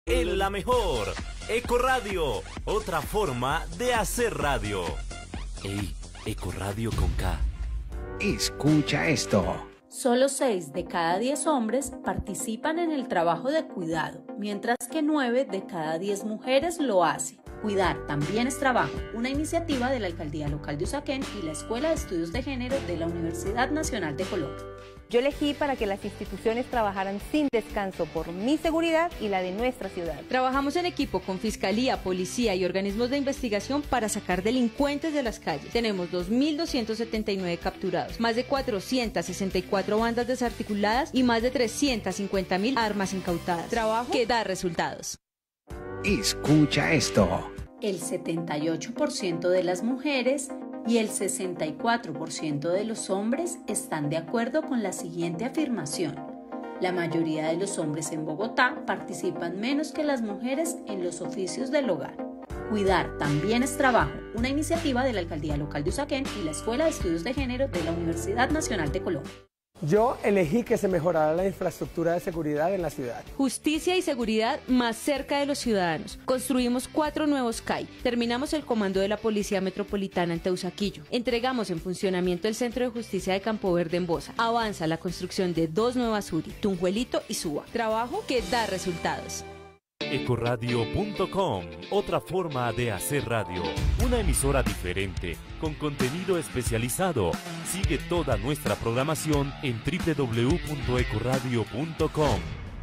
En la mejor, Ecoradio, otra forma de hacer radio. Ey, Ecoradio con K. Escucha esto. Solo 6 de cada 10 hombres participan en el trabajo de cuidado, mientras que 9 de cada 10 mujeres lo hacen. Cuidar también es trabajo, una iniciativa de la Alcaldía Local de Usaquén y la Escuela de Estudios de Género de la Universidad Nacional de Colombia. Yo elegí para que las instituciones trabajaran sin descanso por mi seguridad y la de nuestra ciudad. Trabajamos en equipo con Fiscalía, Policía y organismos de investigación para sacar delincuentes de las calles. Tenemos 2.279 capturados, más de 464 bandas desarticuladas y más de 350.000 armas incautadas. Trabajo que da resultados. Escucha esto. El 78% de las mujeres y el 64% de los hombres están de acuerdo con la siguiente afirmación. La mayoría de los hombres en Bogotá participan menos que las mujeres en los oficios del hogar. Cuidar también es trabajo, una iniciativa de la Alcaldía Local de Usaquén y la Escuela de Estudios de Género de la Universidad Nacional de Colombia. Yo elegí que se mejorara la infraestructura de seguridad en la ciudad. Justicia y seguridad más cerca de los ciudadanos. Construimos 4 nuevos CAI. Terminamos el comando de la Policía Metropolitana en Teusaquillo. Entregamos en funcionamiento el Centro de Justicia de Campo Verde en Bosa. Avanza la construcción de 2 nuevas URI, Tunjuelito y Suba. Trabajo que da resultados. Ecoradio.com, otra forma de hacer radio. Una emisora diferente, con contenido especializado. Sigue toda nuestra programación en www.ecoradio.com.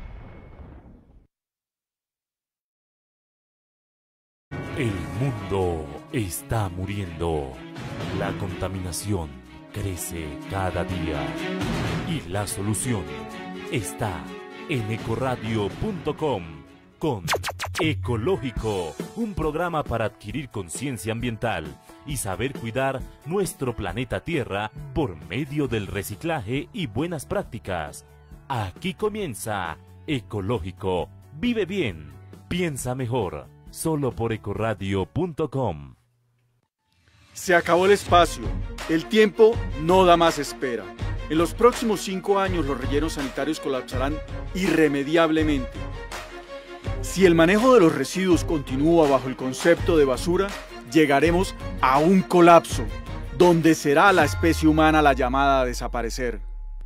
El mundo está muriendo. La contaminación crece cada día. Y la solución está en ecoradio.com. Con Ecológico, un programa para adquirir conciencia ambiental y saber cuidar nuestro planeta Tierra por medio del reciclaje y buenas prácticas. Aquí comienza Ecológico. Vive bien, piensa mejor, solo por ecoradio.com. Se acabó el espacio, el tiempo no da más espera. En los próximos 5 años los rellenos sanitarios colapsarán irremediablemente. Si el manejo de los residuos continúa bajo el concepto de basura, llegaremos a un colapso, donde será la especie humana la llamada a desaparecer.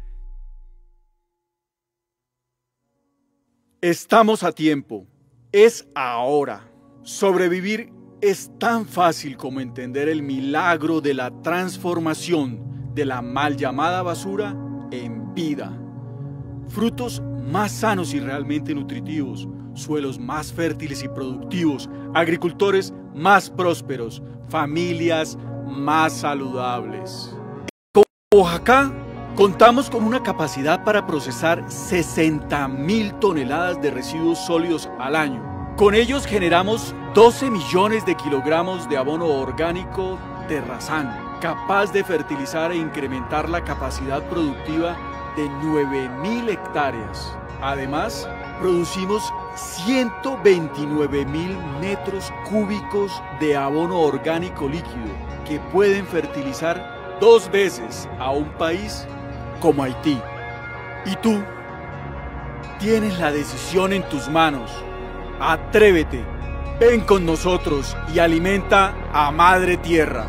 Estamos a tiempo, es ahora. Sobrevivir es tan fácil como entender el milagro de la transformación de la mal llamada basura en vida. Frutos más sanos y realmente nutritivos, suelos más fértiles y productivos, agricultores más prósperos, familias más saludables. En Oaxaca contamos con una capacidad para procesar 60.000 toneladas de residuos sólidos al año. Con ellos generamos 12 millones de kilogramos de abono orgánico terrazán, capaz de fertilizar e incrementar la capacidad productiva de 9.000 hectáreas. Además, producimos 129.000 metros cúbicos de abono orgánico líquido que pueden fertilizar 2 veces a un país como Haití. Y tú tienes la decisión en tus manos. Atrévete, ven con nosotros y alimenta a Madre Tierra.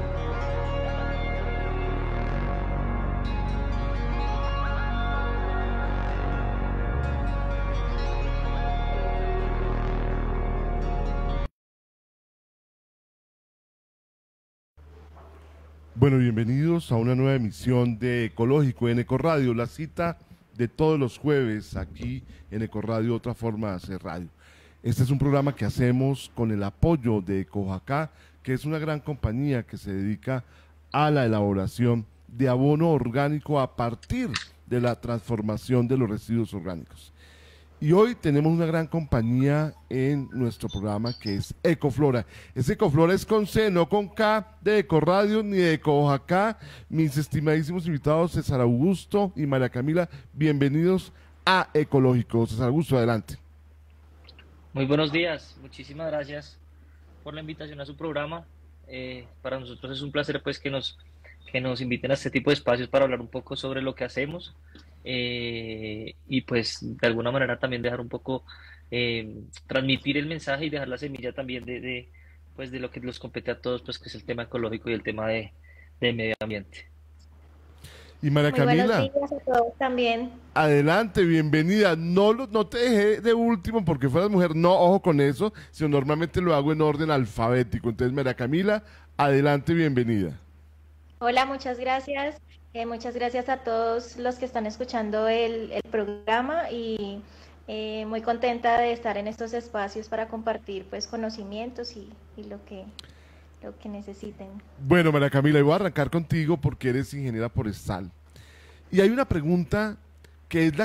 Bueno, bienvenidos a una nueva emisión de Ecológico en Ecoradio, la cita de todos los jueves aquí en Ecoradio, otra forma de hacer radio. Este es un programa que hacemos con el apoyo de Ecoajacá, que es una gran compañía que se dedica a la elaboración de abono orgánico a partir de la transformación de los residuos orgánicos. Y hoy tenemos una gran compañía en nuestro programa que es Ecoflora. Ese Ecoflora es con C, no con K de Ecoradio ni de Ecoajacá. Mis estimadísimos invitados César Augusto y María Camila, bienvenidos a Ecológico. César Augusto, adelante. Muy buenos días, muchísimas gracias por la invitación a su programa. Para nosotros es un placer pues que nos inviten a este tipo de espacios para hablar un poco sobre lo que hacemos. y pues de alguna manera también dejar un poco, transmitir el mensaje y dejar la semilla también pues de lo que nos compete a todos, pues que es el tema ecológico y el tema de medio ambiente. Y María Muy buenos Camila, días a todos también. adelante, bienvenida. No te dejé de último porque fueras mujer, no, ojo con eso, sino normalmente lo hago en orden alfabético. Entonces, María Camila, adelante, bienvenida. Hola, muchas gracias. Muchas gracias a todos los que están escuchando el programa y muy contenta de estar en estos espacios para compartir pues conocimientos y lo que necesiten. Bueno, María Camila, y voy a arrancar contigo porque eres ingeniera forestal. Y hay una pregunta que es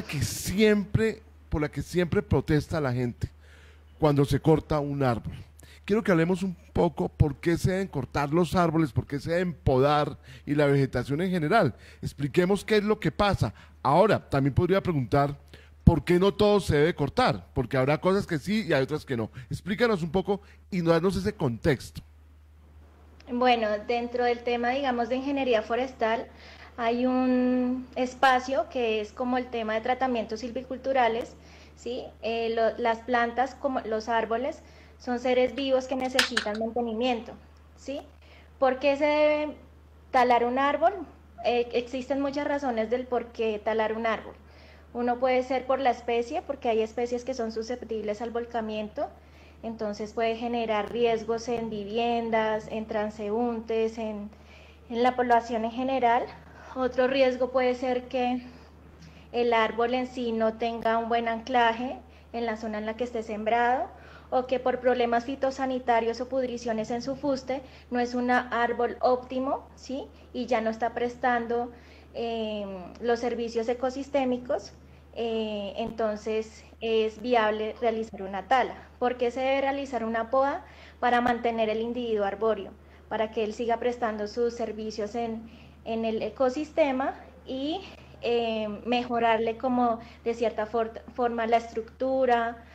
por la que siempre protesta la gente cuando se corta un árbol. Quiero que hablemos un poco por qué se deben cortar los árboles, por qué se deben podar y la vegetación en general. Expliquemos qué es lo que pasa. Ahora, también podría preguntar por qué no todo se debe cortar, porque habrá cosas que sí y hay otras que no. Explícanos un poco y darnos ese contexto. Bueno, dentro del tema, digamos, de ingeniería forestal, hay un espacio que es como el tema de tratamientos silviculturales, ¿sí? Las plantas, como los árboles, son seres vivos que necesitan mantenimiento, ¿sí? ¿Por qué se debe talar un árbol? Existen muchas razones del por qué talar un árbol. Uno puede ser por la especie, porque hay especies que son susceptibles al volcamiento, entonces puede generar riesgos en viviendas, en transeúntes, en la población en general. Otro riesgo puede ser que el árbol en sí no tenga un buen anclaje en la zona en la que esté sembrado, o que por problemas fitosanitarios o pudriciones en su fuste no es un árbol óptimo, ¿sí? Y ya no está prestando los servicios ecosistémicos. Entonces es viable realizar una tala. ¿Por qué se debe realizar una poda? Para mantener el individuo arbóreo, para que él siga prestando sus servicios en el ecosistema y mejorarle como de cierta forma la estructura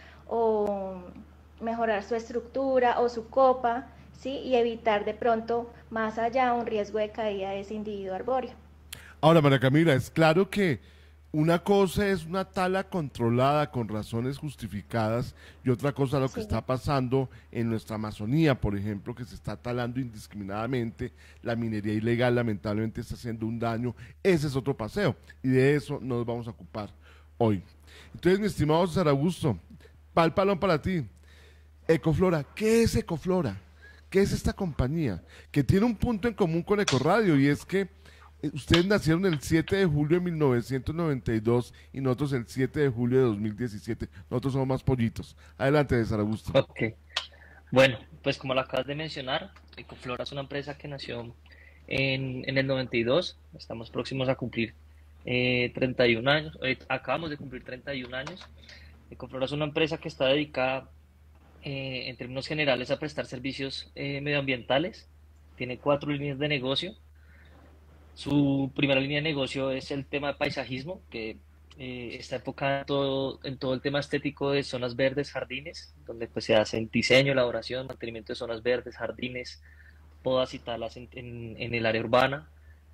o mejorar su estructura o su copa, ¿sí? Y evitar de pronto más allá un riesgo de caída de ese individuo arbóreo. Ahora, María Camila, es claro que una cosa es una tala controlada con razones justificadas y otra cosa lo que está pasando en nuestra Amazonía, por ejemplo, que se está talando indiscriminadamente, la minería ilegal lamentablemente está haciendo un daño, ese es otro paseo y de eso nos vamos a ocupar hoy. Entonces, mi estimado César Augusto, pal palón para ti. Ecoflora, ¿qué es Ecoflora? ¿Qué es esta compañía? Que tiene un punto en común con Ecoradio y es que ustedes nacieron el 7 de julio de 1992 y nosotros el 7 de julio de 2017. Nosotros somos más pollitos. Adelante, César Augusto. Ok. Bueno, pues como lo acabas de mencionar, Ecoflora es una empresa que nació en el 92. Estamos próximos a cumplir 31 años. Acabamos de cumplir 31 años. Ecoflora es una empresa que está dedicada en términos generales a prestar servicios medioambientales. Tiene 4 líneas de negocio. Su primera línea de negocio es el tema de paisajismo, que está enfocada en todo el tema estético de zonas verdes, jardines, donde pues se hace el diseño, elaboración, mantenimiento de zonas verdes, jardines, podas y talas en el área urbana,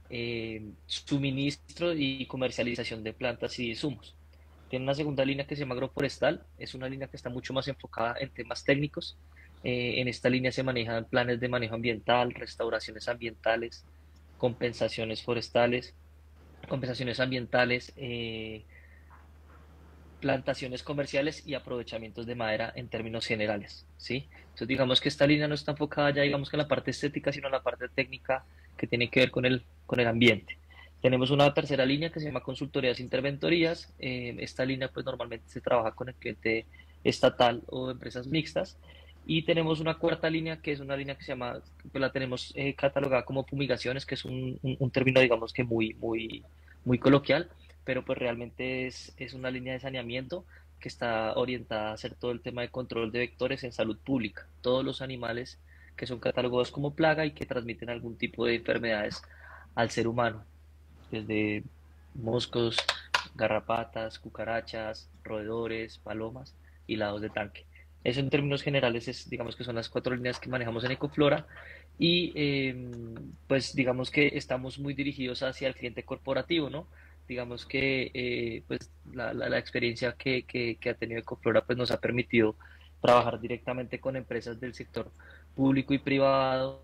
suministro y comercialización de plantas y insumos. Tiene una segunda línea que se llama agroforestal, es una línea que está mucho más enfocada en temas técnicos. En esta línea se manejan planes de manejo ambiental, restauraciones ambientales, compensaciones forestales, compensaciones ambientales, plantaciones comerciales y aprovechamientos de madera en términos generales, ¿sí? Entonces digamos que esta línea no está enfocada ya digamos que en la parte estética, sino en la parte técnica que tiene que ver con el ambiente. Tenemos una tercera línea que se llama consultorías e interventorías. Esta línea pues normalmente se trabaja con el cliente estatal o empresas mixtas. Y tenemos una cuarta línea que es una línea que se llama, pues la tenemos catalogada como fumigaciones, que es un término digamos que muy coloquial, pero pues realmente es una línea de saneamiento que está orientada a hacer todo el tema de control de vectores en salud pública. Todos los animales que son catalogados como plaga y que transmiten algún tipo de enfermedades al ser humano, desde moscos, garrapatas, cucarachas, roedores, palomas y lados de tanque. Eso en términos generales digamos que son las 4 líneas que manejamos en Ecoflora y pues digamos que estamos muy dirigidos hacia el cliente corporativo, ¿no? digamos que pues la experiencia que ha tenido Ecoflora pues nos ha permitido trabajar directamente con empresas del sector público y privado,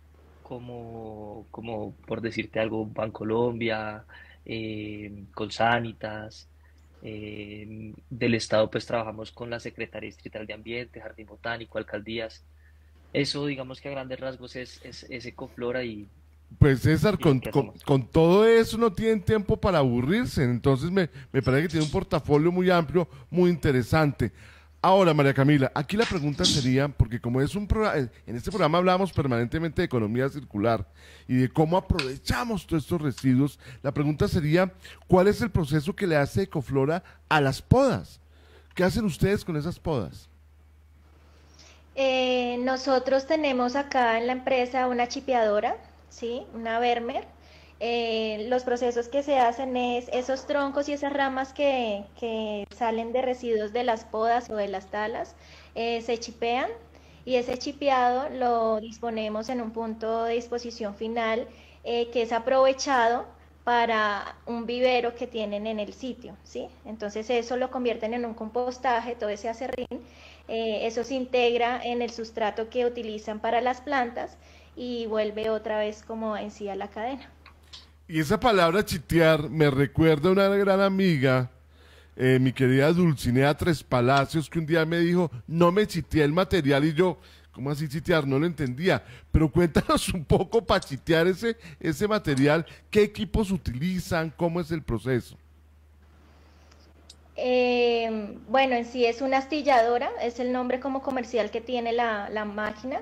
como por decirte algo, Bancolombia, Colsanitas. Del Estado pues trabajamos con la Secretaría Distrital de Ambiente, Jardín Botánico, alcaldías. Eso digamos que a grandes rasgos es Ecoflora Pues César, y lo que hacemos. con todo eso no tienen tiempo para aburrirse, entonces me parece que tiene un portafolio muy amplio, muy interesante. Ahora, María Camila, aquí la pregunta sería, porque como es un programa, en este programa hablamos permanentemente de economía circular y de cómo aprovechamos todos estos residuos, la pregunta sería, ¿cuál es el proceso que le hace Ecoflora a las podas? ¿Qué hacen ustedes con esas podas? Nosotros tenemos acá en la empresa una chipeadora, ¿sí? Una Vermeer. Los procesos que se hacen es esos troncos y esas ramas que salen de residuos de las podas o de las talas, se chipean y ese chipeado lo disponemos en un punto de disposición final que es aprovechado para un vivero que tienen en el sitio, ¿sí? Entonces eso lo convierten en un compostaje, todo ese acerrín, eso se integra en el sustrato que utilizan para las plantas y vuelve otra vez como en sí a la cadena. Y esa palabra chitear me recuerda a una gran amiga, mi querida Dulcinea Tres Palacios, que un día me dijo, no me chiteé el material, y yo, ¿cómo así chitear? No lo entendía. Pero cuéntanos un poco para chitear ese material, ¿qué equipos utilizan? ¿Cómo es el proceso? Bueno, en sí es una astilladora, es el nombre como comercial que tiene la máquina.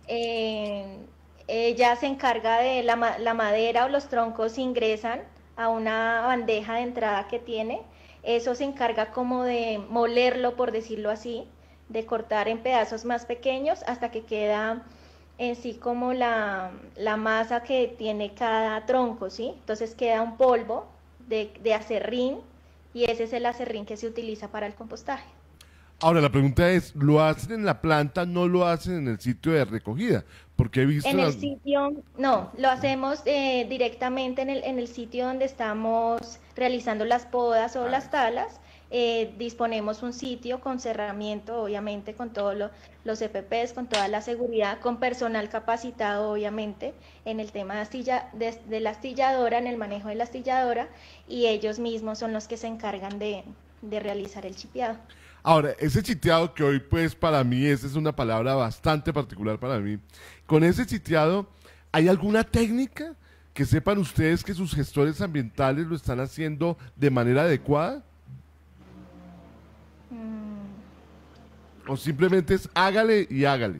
Ella se encarga de la madera o los troncos ingresan a una bandeja de entrada que tiene. Eso se encarga como de molerlo, por decirlo así, de cortar en pedazos más pequeños hasta que queda en sí como la masa que tiene cada tronco, ¿sí? Entonces queda un polvo de acerrín y ese es el acerrín que se utiliza para el compostaje. Ahora, la pregunta es, ¿lo hacen en la planta, no lo hacen en el sitio de recogida? Porque he visto... En el sitio, no, lo hacemos directamente en el sitio donde estamos realizando las podas o las talas. Disponemos un sitio con cerramiento, obviamente, con todos los EPPs, con toda la seguridad, con personal capacitado, obviamente, en el tema de la astilladora, en el manejo de la astilladora, y ellos mismos son los que se encargan de realizar el chipeado. Ahora, ese chiteado que hoy, pues, para mí, esa es una palabra bastante particular para mí. Con ese chiteado, ¿hay alguna técnica que sepan ustedes que sus gestores ambientales lo están haciendo de manera adecuada? ¿O simplemente es hágale y hágale?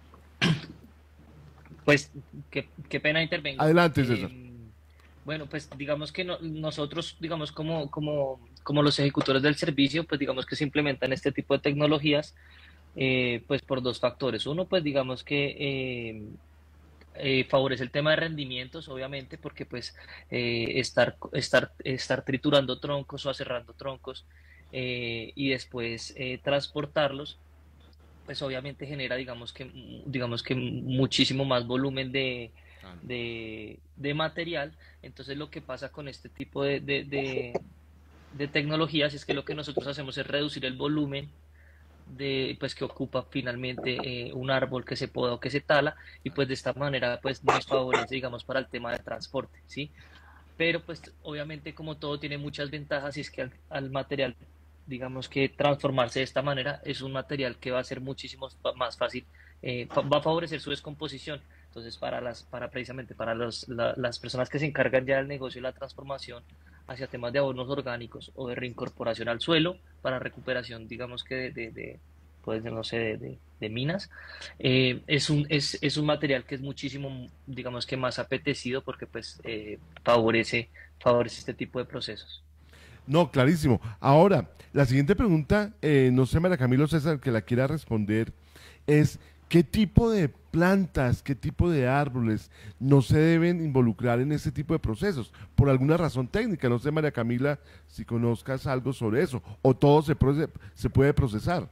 Pues, qué pena intervenir. Adelante, César. Bueno, pues digamos que nosotros, digamos como los ejecutores del servicio, pues digamos que se implementan este tipo de tecnologías, pues por dos factores. Uno, pues digamos que favorece el tema de rendimientos, obviamente, porque pues estar triturando troncos o aserrando troncos y después transportarlos, pues obviamente genera, digamos que muchísimo más volumen de material. Entonces lo que pasa con este tipo de tecnologías es que lo que nosotros hacemos es reducir el volumen pues que ocupa finalmente un árbol que se poda o que se tala, y pues de esta manera pues nos favorece, digamos, para el tema de transporte, ¿sí? Pero pues obviamente, como todo, tiene muchas ventajas, y es que al material, digamos que transformarse de esta manera, es un material que va a ser muchísimo más fácil, va a favorecer su descomposición. Entonces, precisamente para las personas que se encargan ya del negocio de la transformación hacia temas de abonos orgánicos o de reincorporación al suelo para recuperación, digamos que puede ser, no sé, de minas, es un material que es muchísimo, digamos que más apetecido, porque pues favorece este tipo de procesos. No, clarísimo. Ahora, la siguiente pregunta, no sé, María Camila o César, que la quiera responder, es ¿qué tipo de plantas, qué tipo de árboles no se deben involucrar en este tipo de procesos? Por alguna razón técnica. No sé, María Camila, si conozcas algo sobre eso, o todo se puede procesar.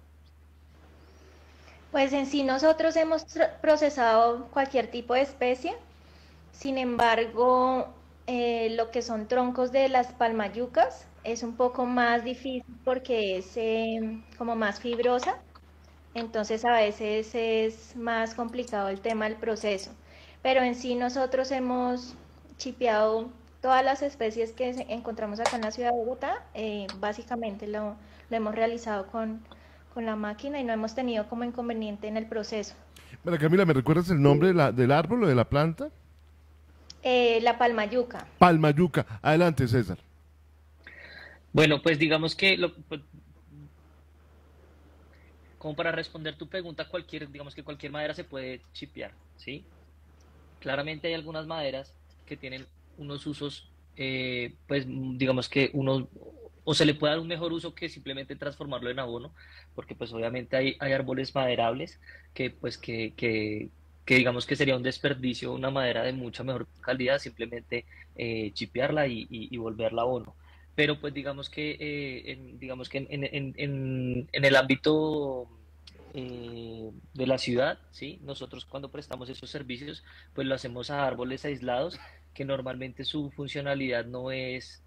Pues en sí nosotros hemos procesado cualquier tipo de especie. Sin embargo, lo que son troncos de las palmayucas es un poco más difícil porque es como más fibrosa, entonces a veces es más complicado el tema del proceso. Pero en sí nosotros hemos chipeado todas las especies que encontramos acá en la ciudad de Bogotá, básicamente lo hemos realizado con la máquina y no hemos tenido como inconveniente en el proceso. Bueno, Camila, ¿me recuerdas el nombre del árbol o de la planta? La palmayuca. Palmayuca. Adelante, César. Bueno, pues digamos que como para responder tu pregunta, digamos que cualquier madera se puede chipear, ¿sí? Claramente hay algunas maderas que tienen unos usos, pues digamos que uno, o se le puede dar un mejor uso que simplemente transformarlo en abono, porque pues obviamente hay árboles maderables que pues que digamos que sería un desperdicio una madera de mucha mejor calidad, simplemente chipearla y volverla abono. Pero pues digamos que, en el ámbito de la ciudad, ¿sí? Nosotros cuando prestamos esos servicios, pues lo hacemos a árboles aislados, que normalmente su funcionalidad no es,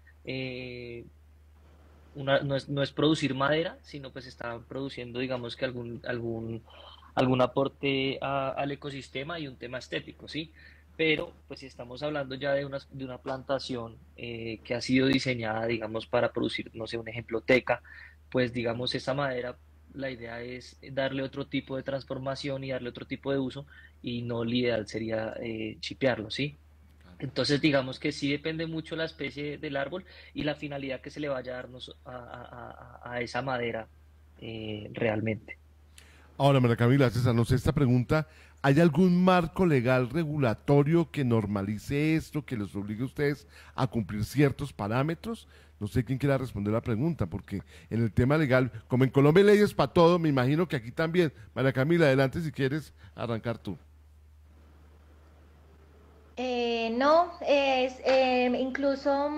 no es producir madera, sino pues está produciendo, digamos que algún aporte al ecosistema y un tema estético, ¿sí? Pero pues si estamos hablando ya de una plantación que ha sido diseñada, digamos, para producir, no sé, un ejemplo, teca, pues digamos esa madera, la idea es darle otro tipo de transformación y darle otro tipo de uso, y no lo ideal sería chipearlo, ¿sí? Entonces digamos que sí depende mucho la especie del árbol y la finalidad que se le vaya a darnos a esa madera realmente. Ahora, María Camila, César, no sé, esta pregunta, ¿hay algún marco legal regulatorio que normalice esto, que les obligue a ustedes a cumplir ciertos parámetros? No sé quién quiera responder la pregunta, porque en el tema legal, como en Colombia hay leyes para todo, me imagino que aquí también. María Camila, adelante si quieres arrancar tú. No, incluso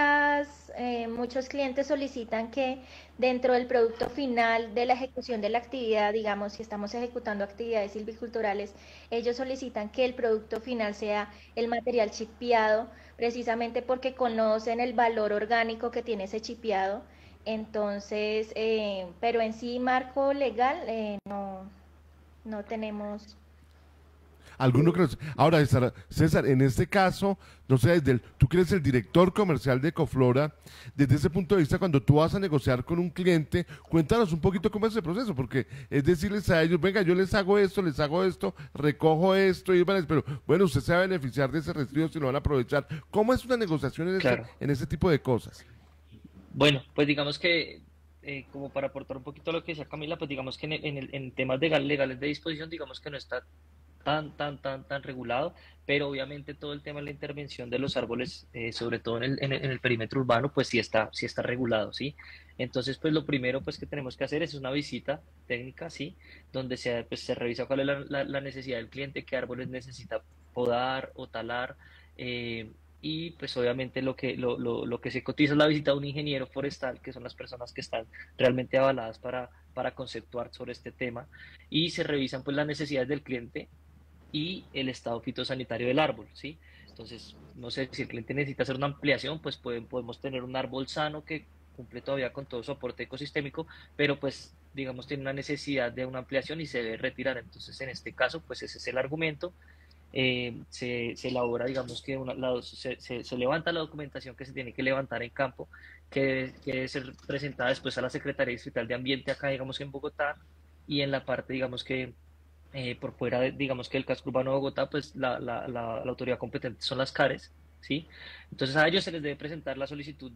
muchos clientes solicitan que dentro del producto final de la ejecución de la actividad, digamos, si estamos ejecutando actividades silviculturales, ellos solicitan que el producto final sea el material chipeado, precisamente porque conocen el valor orgánico que tiene ese chipeado. Entonces, pero en sí, marco legal, no tenemos. Alguno que ahora, César, en este caso, no sé, tú que eres el director comercial de Ecoflora, desde ese punto de vista, cuando tú vas a negociar con un cliente, cuéntanos un poquito cómo es ese proceso, porque es decirles a ellos, venga, yo les hago esto, recojo esto, pero bueno, usted se va a beneficiar de ese residuo si lo van a aprovechar. ¿Cómo es una negociación en ese tipo de cosas? Bueno, pues digamos que, como para aportar un poquito a lo que decía Camila, pues digamos que en temas legales de disposición, digamos que no está tan regulado, pero obviamente todo el tema de la intervención de los árboles, sobre todo en el perímetro urbano, pues sí está regulado, ¿sí? Entonces, pues lo primero pues que tenemos que hacer es una visita técnica, ¿sí? Donde se revisa cuál es la necesidad del cliente, qué árboles necesita podar o talar, y pues obviamente lo que se cotiza es la visita de un ingeniero forestal, que son las personas que están realmente avaladas para conceptuar sobre este tema, y se revisan pues las necesidades del cliente y el estado fitosanitario del árbol, ¿sí? Entonces, no sé, si el cliente necesita hacer una ampliación, pues podemos tener un árbol sano que cumple todavía con todo su aporte ecosistémico, pero pues, digamos, tiene una necesidad de una ampliación y se debe retirar. Entonces, en este caso, pues ese es el argumento. Se elabora, digamos, que se levanta la documentación que se tiene que levantar en campo, que debe ser presentada después a la Secretaría Distrital de Ambiente acá, digamos, en Bogotá, y en la parte, digamos, que por fuera, digamos que el casco urbano de Bogotá, pues la autoridad competente son las CARES, ¿sí? Entonces a ellos se les debe presentar la solicitud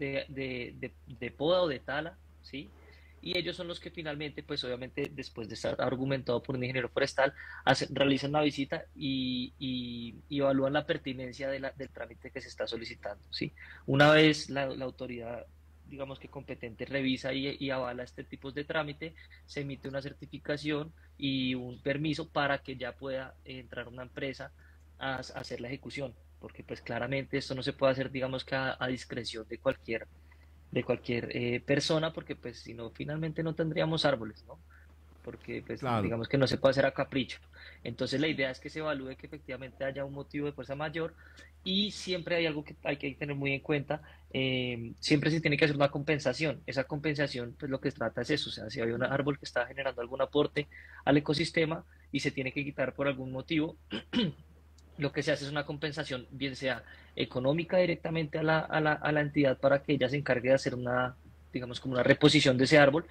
de poda o de tala, ¿sí? Y ellos son los que finalmente, pues obviamente, después de estar argumentado por un ingeniero forestal, realizan la visita y evalúan la pertinencia del trámite que se está solicitando, ¿sí? Una vez la autoridad, digamos que competente, revisa y avala este tipo de trámite, se emite una certificación y un permiso para que ya pueda entrar una empresa a hacer la ejecución, porque pues claramente esto no se puede hacer, digamos que a discreción de cualquier persona, porque pues si no, finalmente no tendríamos árboles, ¿no? porque pues, Claro. digamos que no se puede hacer a capricho. Entonces la idea es que se evalúe que efectivamente haya un motivo de fuerza mayor y siempre hay algo que hay que tener muy en cuenta, siempre se tiene que hacer una compensación. Esa compensación, pues lo que trata es eso, o sea, si hay un árbol que está generando algún aporte al ecosistema y se tiene que quitar por algún motivo, lo que se hace es una compensación, bien sea económica directamente a la entidad para que ella se encargue de hacer una, digamos, como una reposición de ese árbol,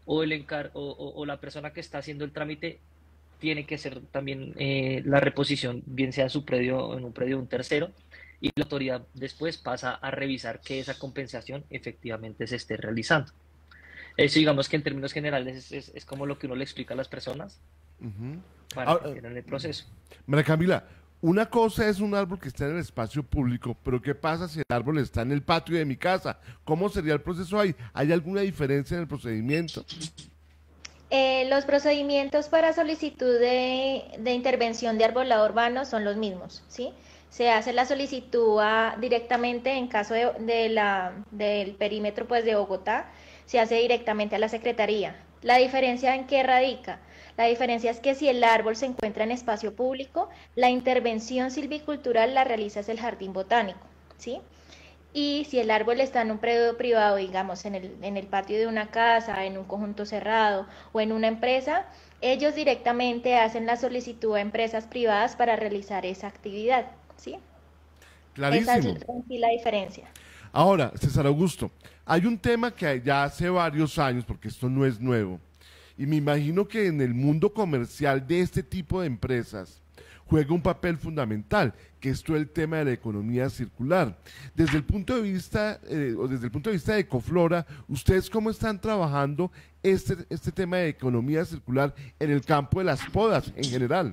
o la persona que está haciendo el trámite tiene que hacer también la reposición, bien sea en su predio o en un predio de un tercero, y la autoridad después pasa a revisar que esa compensación efectivamente se esté realizando. Eso, digamos que en términos generales es como lo que uno le explica a las personas para que entiendan el proceso. María Camila, una cosa es un árbol que está en el espacio público, pero ¿qué pasa si el árbol está en el patio de mi casa? ¿Cómo sería el proceso ahí? ¿Hay alguna diferencia en el procedimiento? Los procedimientos para solicitud de intervención de arbolado urbano son los mismos, ¿sí? Se hace la solicitud directamente en caso del perímetro pues, de Bogotá, se hace directamente a la Secretaría. ¿La diferencia en qué radica? La diferencia es que si el árbol se encuentra en espacio público, la intervención silvicultural la realiza el Jardín Botánico, ¿sí? Y si el árbol está en un predio privado, digamos, en el patio de una casa, en un conjunto cerrado o en una empresa, ellos directamente hacen la solicitud a empresas privadas para realizar esa actividad, ¿sí? Clarísimo. Esa es la diferencia. Ahora, César Augusto, hay un tema que ya hace varios años, porque esto no es nuevo, y me imagino que en el mundo comercial de este tipo de empresas juega un papel fundamental, que es todo el tema de la economía circular. Desde el punto de vista, de Ecoflora, ¿ustedes cómo están trabajando este tema de economía circular en el campo de las podas en general?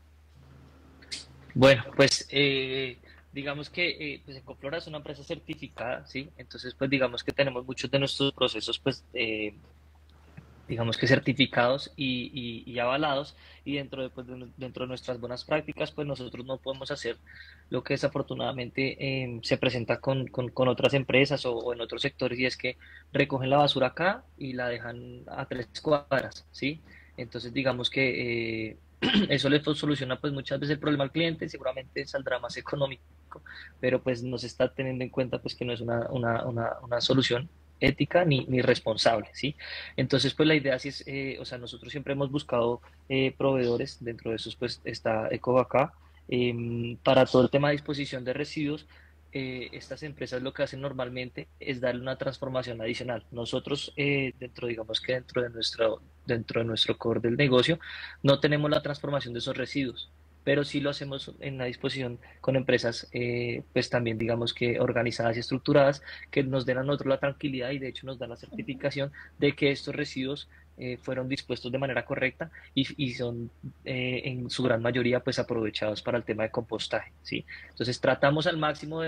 Bueno, pues digamos que pues Ecoflora es una empresa certificada, ¿sí? Entonces, pues digamos que tenemos muchos de nuestros procesos, pues digamos que certificados y avalados, y dentro de nuestras buenas prácticas, pues nosotros no podemos hacer lo que desafortunadamente se presenta con otras empresas o en otros sectores, y es que recogen la basura acá y la dejan a 3 cuadras, ¿sí? Entonces digamos que eso le soluciona pues muchas veces el problema al cliente, seguramente saldrá más económico, pero pues no se está teniendo en cuenta pues que no es una solución ética ni responsable, ¿sí? Entonces, pues la idea sí es, o sea, nosotros siempre hemos buscado proveedores, dentro de esos pues está Ecovacá, para todo el tema de disposición de residuos. Estas empresas lo que hacen normalmente es darle una transformación adicional. Nosotros, digamos que dentro de nuestro core del negocio, no tenemos la transformación de esos residuos, pero sí lo hacemos en la disposición con empresas, pues también digamos que organizadas y estructuradas, que nos den a nosotros la tranquilidad y de hecho nos dan la certificación de que estos residuos fueron dispuestos de manera correcta y son en su gran mayoría pues aprovechados para el tema de compostaje, ¿sí? Entonces tratamos al máximo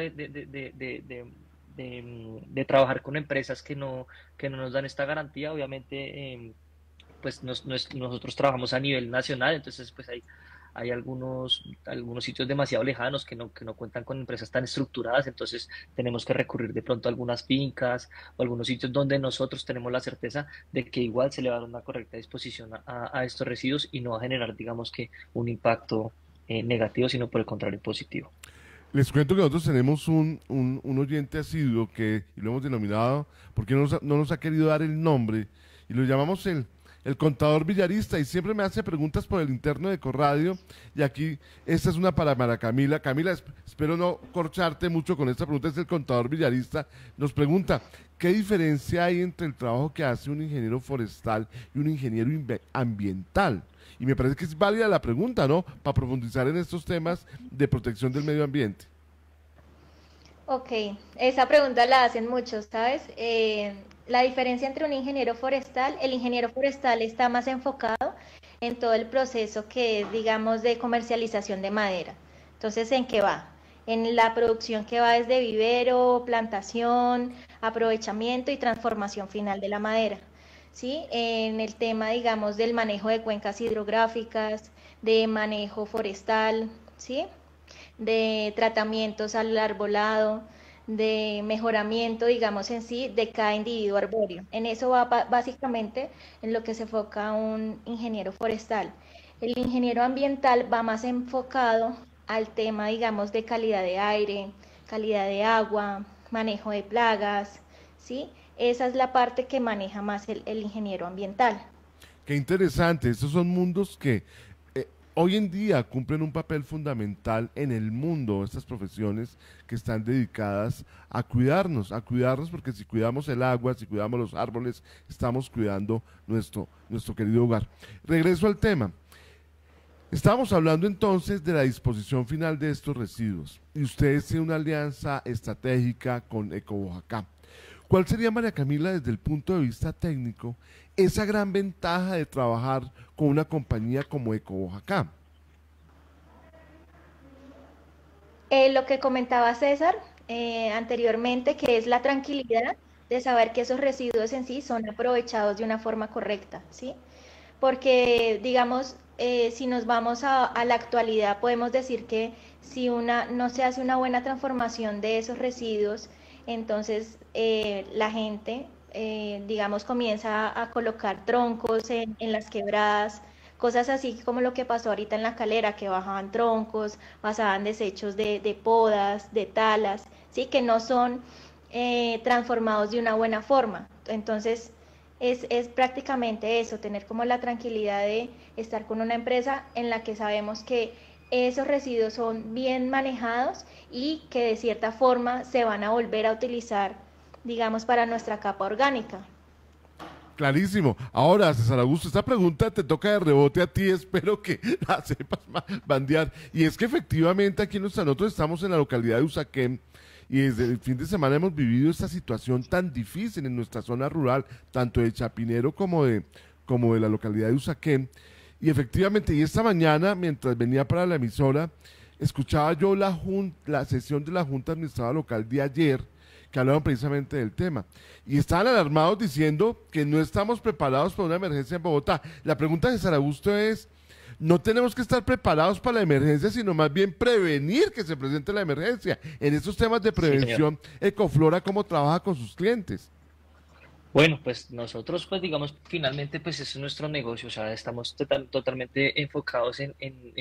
de trabajar con empresas que no nos dan esta garantía. Obviamente pues nosotros trabajamos a nivel nacional, entonces pues hay algunos sitios demasiado lejanos que no cuentan con empresas tan estructuradas, entonces tenemos que recurrir de pronto a algunas fincas o algunos sitios donde nosotros tenemos la certeza de que igual se le va a dar una correcta disposición a estos residuos y no va a generar, digamos que, un impacto negativo, sino por el contrario positivo. Les cuento que nosotros tenemos un oyente asiduo que, y lo hemos denominado, porque no nos ha querido dar el nombre, y lo llamamos el contador villarista, y siempre me hace preguntas por el interno de Ecoradio, y aquí esta es una para María Camila. Camila, espero no corcharte mucho con esta pregunta. Es el contador villarista, nos pregunta, ¿qué diferencia hay entre el trabajo que hace un ingeniero forestal y un ingeniero ambiental? Y me parece que es válida la pregunta, ¿no?, para profundizar en estos temas de protección del medio ambiente. Ok, esa pregunta la hacen muchos, ¿sabes? La diferencia entre un ingeniero forestal, el ingeniero forestal está más enfocado en todo el proceso que es, digamos, de comercialización de madera. Entonces, ¿en qué va? En la producción que va desde vivero, plantación, aprovechamiento y transformación final de la madera, ¿sí? En el tema, digamos, del manejo de cuencas hidrográficas, de manejo forestal, ¿sí?, de tratamientos al arbolado, de mejoramiento, digamos en sí, de cada individuo arbóreo. En eso va básicamente en lo que se enfoca un ingeniero forestal. El ingeniero ambiental va más enfocado al tema, digamos, de calidad de aire, calidad de agua, manejo de plagas, ¿sí? Esa es la parte que maneja más el ingeniero ambiental. Qué interesante, estos son mundos que hoy en día cumplen un papel fundamental en el mundo, estas profesiones que están dedicadas a cuidarnos porque si cuidamos el agua, si cuidamos los árboles, estamos cuidando nuestro querido hogar. Regreso al tema. Estamos hablando entonces de la disposición final de estos residuos y ustedes tienen una alianza estratégica con Ecoboyacá. ¿Cuál sería, María Camila, desde el punto de vista técnico, esa gran ventaja de trabajar con una compañía como Ecoboyacá? Lo que comentaba César anteriormente, que es la tranquilidad de saber que esos residuos en sí son aprovechados de una forma correcta, ¿sí? Porque, digamos, si nos vamos a la actualidad, podemos decir que si no se hace una buena transformación de esos residuos, entonces la gente, digamos, comienza a colocar troncos en las quebradas, cosas así como lo que pasó ahorita en La Calera, que bajaban troncos, pasaban desechos de podas, de talas, ¿sí? Que no son transformados de una buena forma. Entonces, es prácticamente eso, tener como la tranquilidad de estar con una empresa en la que sabemos que esos residuos son bien manejados y que de cierta forma se van a volver a utilizar, digamos, para nuestra capa orgánica. Clarísimo. Ahora, César Augusto, esta pregunta te toca de rebote a ti, espero que la sepas bandear. Y es que efectivamente aquí nosotros estamos en la localidad de Usaquén y desde el fin de semana hemos vivido esta situación tan difícil en nuestra zona rural, tanto de Chapinero como de la localidad de Usaquén. Y efectivamente, y esta mañana, mientras venía para la emisora, escuchaba yo la sesión de la Junta Administrativa Local de ayer, que hablaban precisamente del tema. Y estaban alarmados diciendo que no estamos preparados para una emergencia en Bogotá. La pregunta de César Augusto es, no tenemos que estar preparados para la emergencia, sino más bien prevenir que se presente la emergencia. En estos temas de prevención, sí, Ecoflora, ¿cómo trabaja con sus clientes? Bueno, pues nosotros, pues digamos, finalmente, pues ese es nuestro negocio, o sea, estamos totalmente enfocados en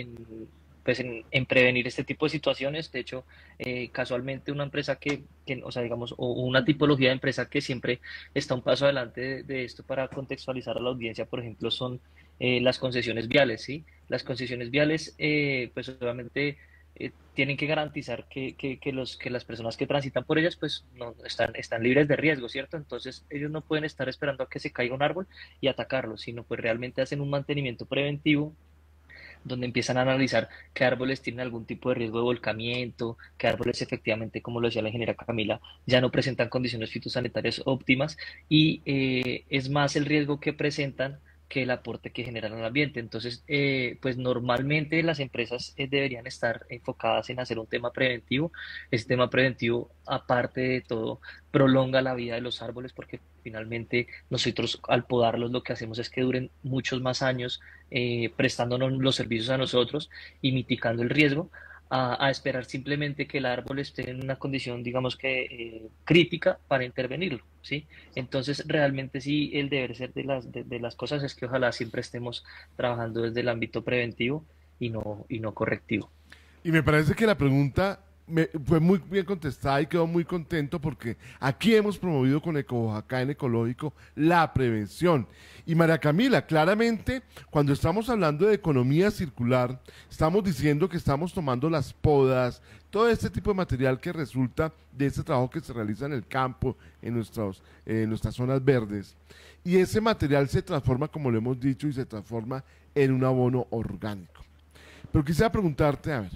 prevenir este tipo de situaciones. De hecho, casualmente una empresa o sea, digamos, o una tipología de empresa que siempre está un paso adelante de esto para contextualizar a la audiencia, por ejemplo, son las concesiones viales, ¿sí? Las concesiones viales, pues obviamente tienen que garantizar que las personas que transitan por ellas pues no están libres de riesgo, ¿cierto? Entonces ellos no pueden estar esperando a que se caiga un árbol y atacarlo, sino pues realmente hacen un mantenimiento preventivo donde empiezan a analizar qué árboles tienen algún tipo de riesgo de volcamiento, qué árboles efectivamente, como lo decía la ingeniera Camila, ya no presentan condiciones fitosanitarias óptimas y es más el riesgo que presentan que el aporte que generan al ambiente. Entonces, pues normalmente las empresas deberían estar enfocadas en hacer un tema preventivo. Ese tema preventivo, aparte de todo, prolonga la vida de los árboles porque finalmente nosotros al podarlos lo que hacemos es que duren muchos más años prestándonos los servicios a nosotros y mitigando el riesgo, a esperar simplemente que el árbol esté en una condición, digamos que crítica para intervenirlo, ¿sí? Entonces, realmente sí, el deber ser de las cosas es que ojalá siempre estemos trabajando desde el ámbito preventivo y no correctivo. Y me parece que la pregunta fue muy bien contestada y quedó muy contento porque aquí hemos promovido con Ecoboyacá en Ecológico la prevención. Y María Camila, claramente, cuando estamos hablando de economía circular, estamos diciendo que estamos tomando las podas, todo este tipo de material que resulta de este trabajo que se realiza en el campo, en nuestras zonas verdes. Y ese material se transforma, como lo hemos dicho, y se transforma en un abono orgánico. Pero quisiera preguntarte, a ver,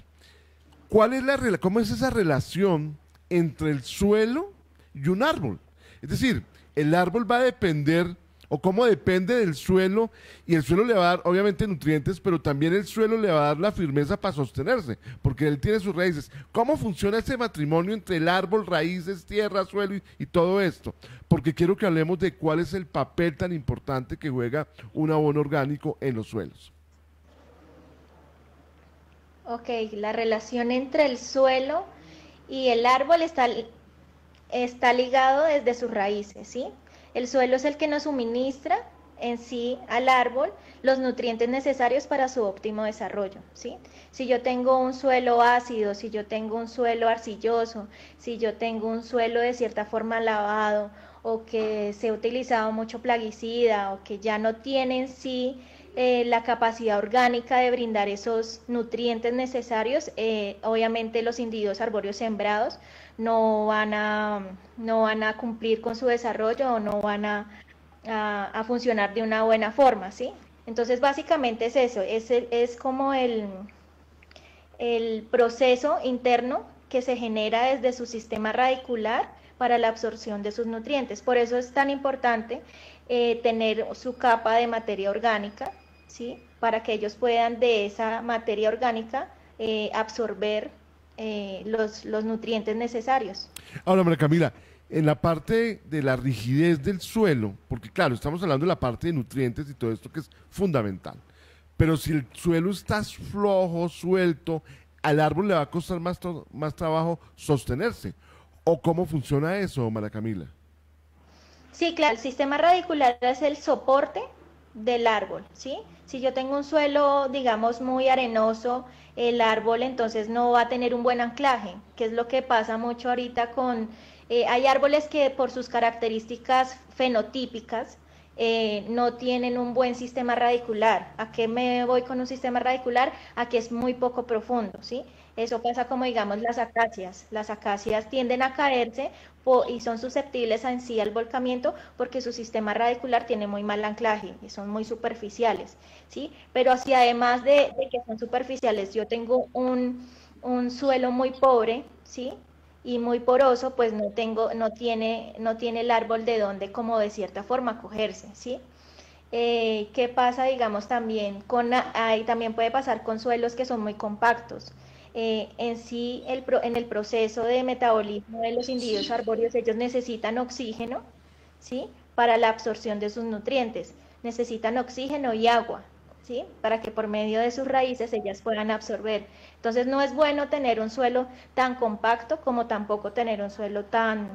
¿cómo es esa relación entre el suelo y un árbol? Es decir, el árbol va a depender, o cómo depende del suelo, y el suelo le va a dar, obviamente, nutrientes, pero también el suelo le va a dar la firmeza para sostenerse, porque él tiene sus raíces. ¿Cómo funciona ese matrimonio entre el árbol, raíces, tierra, suelo y todo esto? Porque quiero que hablemos de cuál es el papel tan importante que juega un abono orgánico en los suelos. Ok, la relación entre el suelo y el árbol está está ligado desde sus raíces, ¿sí? El suelo es el que nos suministra en sí al árbol los nutrientes necesarios para su óptimo desarrollo, ¿sí? Si yo tengo un suelo ácido, si yo tengo un suelo arcilloso, si yo tengo un suelo de cierta forma lavado, o que se ha utilizado mucho plaguicida, o que ya no tiene en sí la capacidad orgánica de brindar esos nutrientes necesarios, obviamente los individuos arbóreos sembrados no van a cumplir con su desarrollo o no van a funcionar de una buena forma, ¿sí? Entonces básicamente es eso, es como el proceso interno que se genera desde su sistema radicular para la absorción de sus nutrientes. Por eso es tan importante tener su capa de materia orgánica, ¿sí? Para que ellos puedan de esa materia orgánica absorber los nutrientes necesarios. Ahora, María Camila, en la parte de la rigidez del suelo, porque claro, estamos hablando de la parte de nutrientes y todo esto que es fundamental, pero si el suelo está flojo, suelto, al árbol le va a costar más trabajo sostenerse. ¿O cómo funciona eso, María Camila? Sí, claro, el sistema radicular es el soporte del árbol, ¿sí? Si yo tengo un suelo, digamos, muy arenoso, el árbol entonces no va a tener un buen anclaje, que es lo que pasa mucho ahorita con... hay árboles que por sus características fenotípicas no tienen un buen sistema radicular. ¿A qué me voy con un sistema radicular? A que es muy poco profundo, ¿sí? Eso pasa como, digamos, las acacias. Las acacias tienden a caerse y son susceptibles en sí al volcamiento porque su sistema radicular tiene muy mal anclaje y son muy superficiales, ¿sí? Pero si además de que son superficiales, yo tengo un suelo muy pobre, ¿sí? Y muy poroso, pues no tiene el árbol de donde, como de cierta forma, cogerse, ¿sí? ¿Qué pasa, digamos, también también puede pasar con suelos que son muy compactos? En sí, en el proceso de metabolismo de los individuos arbóreos, ellos necesitan oxígeno, ¿sí? Para la absorción de sus nutrientes, necesitan oxígeno y agua, ¿sí? Para que por medio de sus raíces ellas puedan absorber. Entonces no es bueno tener un suelo tan compacto como tampoco tener un suelo tan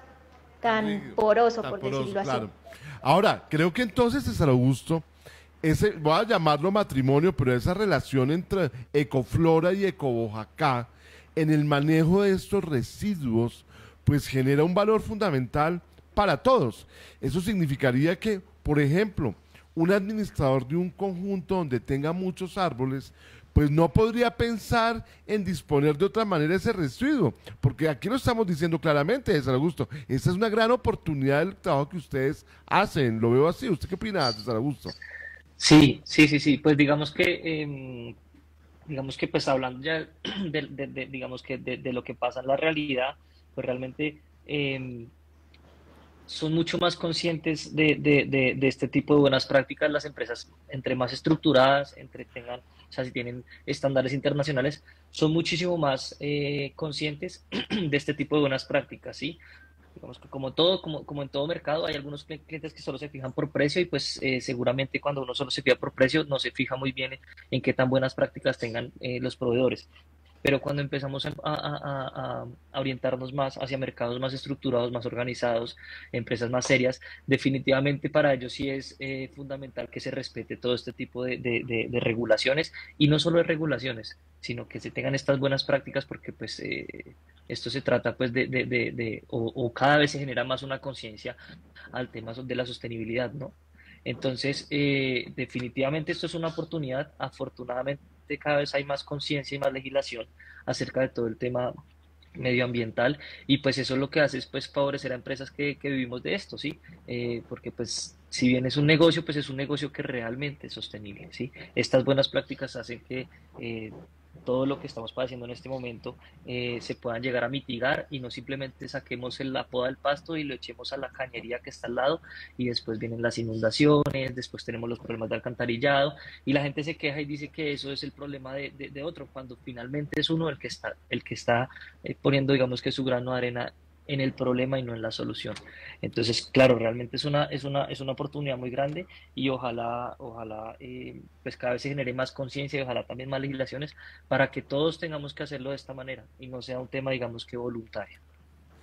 poroso, por decirlo así. Claro. Ahora, creo que entonces, César Augusto, voy a llamarlo matrimonio, pero esa relación entre Ecoflora y Ecoboyacá en el manejo de estos residuos, pues genera un valor fundamental para todos. Eso significaría que, por ejemplo, un administrador de un conjunto donde tenga muchos árboles, pues no podría pensar en disponer de otra manera ese residuo, porque aquí lo estamos diciendo claramente, César Augusto, esta es una gran oportunidad del trabajo que ustedes hacen, lo veo así. ¿Usted qué opina, César Augusto? Sí, pues digamos que pues hablando ya de lo que pasa en la realidad, pues realmente son mucho más conscientes de este tipo de buenas prácticas las empresas, entre más estructuradas, o sea, si tienen estándares internacionales, son muchísimo más conscientes de este tipo de buenas prácticas, ¿sí? Digamos que como en todo mercado, hay algunos clientes que solo se fijan por precio y pues seguramente cuando uno solo se fija por precio no se fija muy bien en qué tan buenas prácticas tengan los proveedores. Pero cuando empezamos a orientarnos más hacia mercados más estructurados, más organizados, empresas más serias, definitivamente para ellos sí es fundamental que se respete todo este tipo de regulaciones, y no solo de regulaciones, sino que se tengan estas buenas prácticas, porque pues esto se trata pues o cada vez se genera más una conciencia al tema de la sostenibilidad, ¿no? Entonces, definitivamente esto es una oportunidad. Afortunadamente cada vez hay más conciencia y más legislación acerca de todo el tema medioambiental, y pues eso lo que hace es pues favorecer a empresas que vivimos de esto, ¿sí? Porque pues si bien es un negocio, pues es un negocio que realmente es sostenible, ¿sí? Estas buenas prácticas hacen que todo lo que estamos padeciendo en este momento se puedan llegar a mitigar, y no simplemente saquemos la poda del pasto y lo echemos a la cañería que está al lado, y después vienen las inundaciones, después tenemos los problemas de alcantarillado, y la gente se queja y dice que eso es el problema de otro, cuando finalmente es uno el que está poniendo, digamos, que su grano de arena en el problema y no en la solución. Entonces, claro, realmente es una oportunidad muy grande, y ojalá pues cada vez se genere más conciencia, y ojalá también más legislaciones para que todos tengamos que hacerlo de esta manera y no sea un tema, digamos, que voluntario.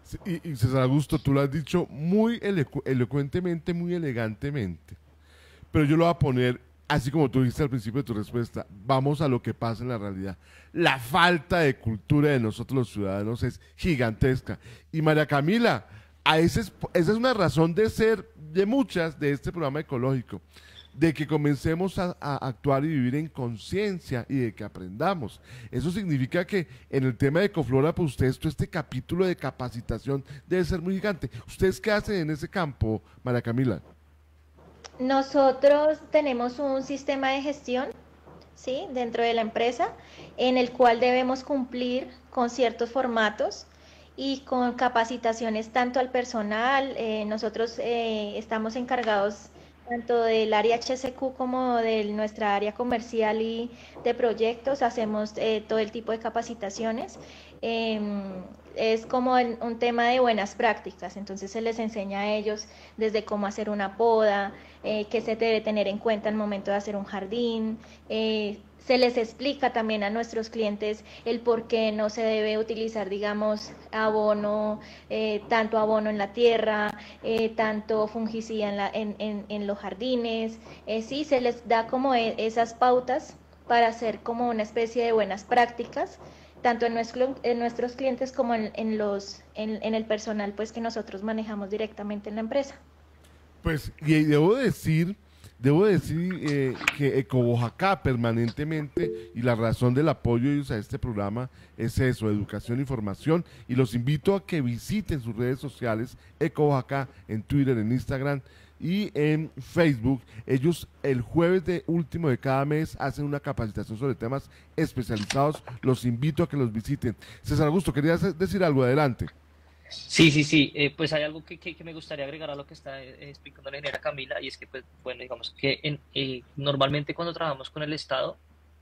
Y César Augusto, tú lo has dicho muy elocuentemente, muy elegantemente. Pero yo lo voy a poner, así como tú dijiste al principio de tu respuesta, vamos a lo que pasa en la realidad. La falta de cultura de nosotros los ciudadanos es gigantesca. Y María Camila, esa es una razón de ser de muchas de este programa ecológico, de que comencemos a actuar y vivir en conciencia y de que aprendamos. Eso significa que en el tema de Ecoflora, pues ustedes, todo este capítulo de capacitación debe ser muy gigante. ¿Ustedes qué hacen en ese campo, María Camila? Nosotros tenemos un sistema de gestión, ¿sí?, dentro de la empresa, en el cual debemos cumplir con ciertos formatos y con capacitaciones tanto al personal. Nosotros estamos encargados tanto del área HSQ como de nuestra área comercial y de proyectos. Hacemos todo el tipo de capacitaciones. Es como un tema de buenas prácticas, entonces se les enseña a ellos desde cómo hacer una poda, qué se debe tener en cuenta al momento de hacer un jardín. Se les explica también a nuestros clientes el por qué no se debe utilizar, digamos, abono, tanto abono en la tierra, tanto fungicida en los jardines. Sí, se les da como esas pautas para hacer como una especie de buenas prácticas, tanto en nuestros clientes como en el personal, pues, que nosotros manejamos directamente en la empresa. Pues, y debo decir que Ecoboyacá permanentemente, y la razón del apoyo de ellos a este programa es eso, educación y formación, y los invito a que visiten sus redes sociales, Ecoboyacá, en Twitter, en Instagram y en Facebook. Ellos el jueves último de cada mes hacen una capacitación sobre temas especializados. Los invito a que los visiten. César Augusto, ¿querías decir algo? Adelante. Sí. Pues hay algo que me gustaría agregar a lo que está explicando la ingeniera Camila, y es que, pues, bueno, digamos que normalmente cuando trabajamos con el Estado,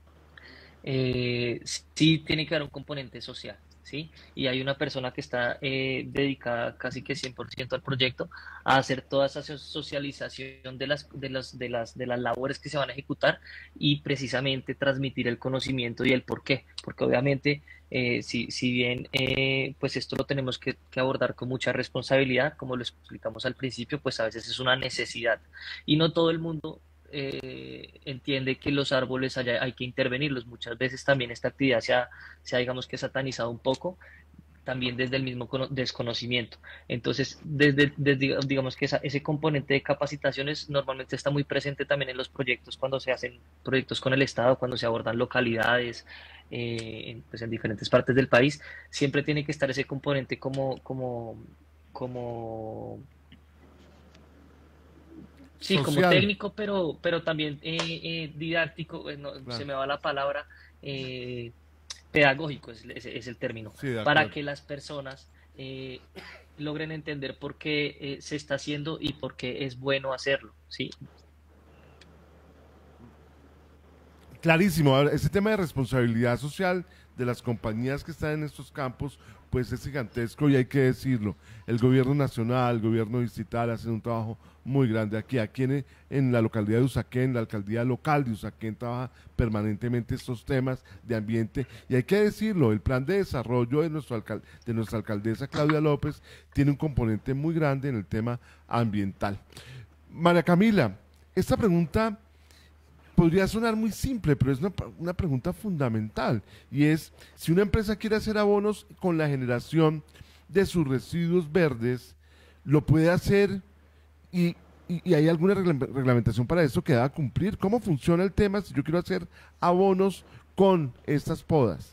sí tiene que haber un componente social, ¿sí? Y hay una persona que está dedicada casi que 100% al proyecto, a hacer toda esa socialización de las labores que se van a ejecutar, y precisamente transmitir el conocimiento y el por qué, porque obviamente si bien pues esto lo tenemos que abordar con mucha responsabilidad, como lo explicamos al principio, pues a veces es una necesidad y no todo el mundo entiende que los árboles hay que intervenirlos. Muchas veces también esta actividad se ha digamos que satanizado un poco, también desde el mismo desconocimiento. Entonces, desde digamos que ese componente de capacitaciones normalmente está muy presente también en los proyectos, cuando se hacen proyectos con el Estado, cuando se abordan localidades, pues en diferentes partes del país, siempre tiene que estar ese componente como sí, como técnico, pero también didáctico, claro. Se me va la palabra, pedagógico es el término, sí, para que las personas logren entender por qué se está haciendo y por qué es bueno hacerlo, ¿sí? Clarísimo. Ahora, ese tema de responsabilidad social de las compañías que están en estos campos, pues es gigantesco y hay que decirlo. El gobierno nacional, el gobierno distrital hacen un trabajo muy grande aquí en la localidad de Usaquén, la alcaldía local de Usaquén trabaja permanentemente estos temas de ambiente, y hay que decirlo, el plan de desarrollo de nuestra alcaldesa Claudia López tiene un componente muy grande en el tema ambiental. María Camila, esta pregunta podría sonar muy simple, pero es una pregunta fundamental, y es, si una empresa quiere hacer abonos con la generación de sus residuos verdes, ¿lo puede hacer? ¿Y hay alguna reglamentación para eso que deba cumplir? ¿Cómo funciona el tema si yo quiero hacer abonos con estas podas?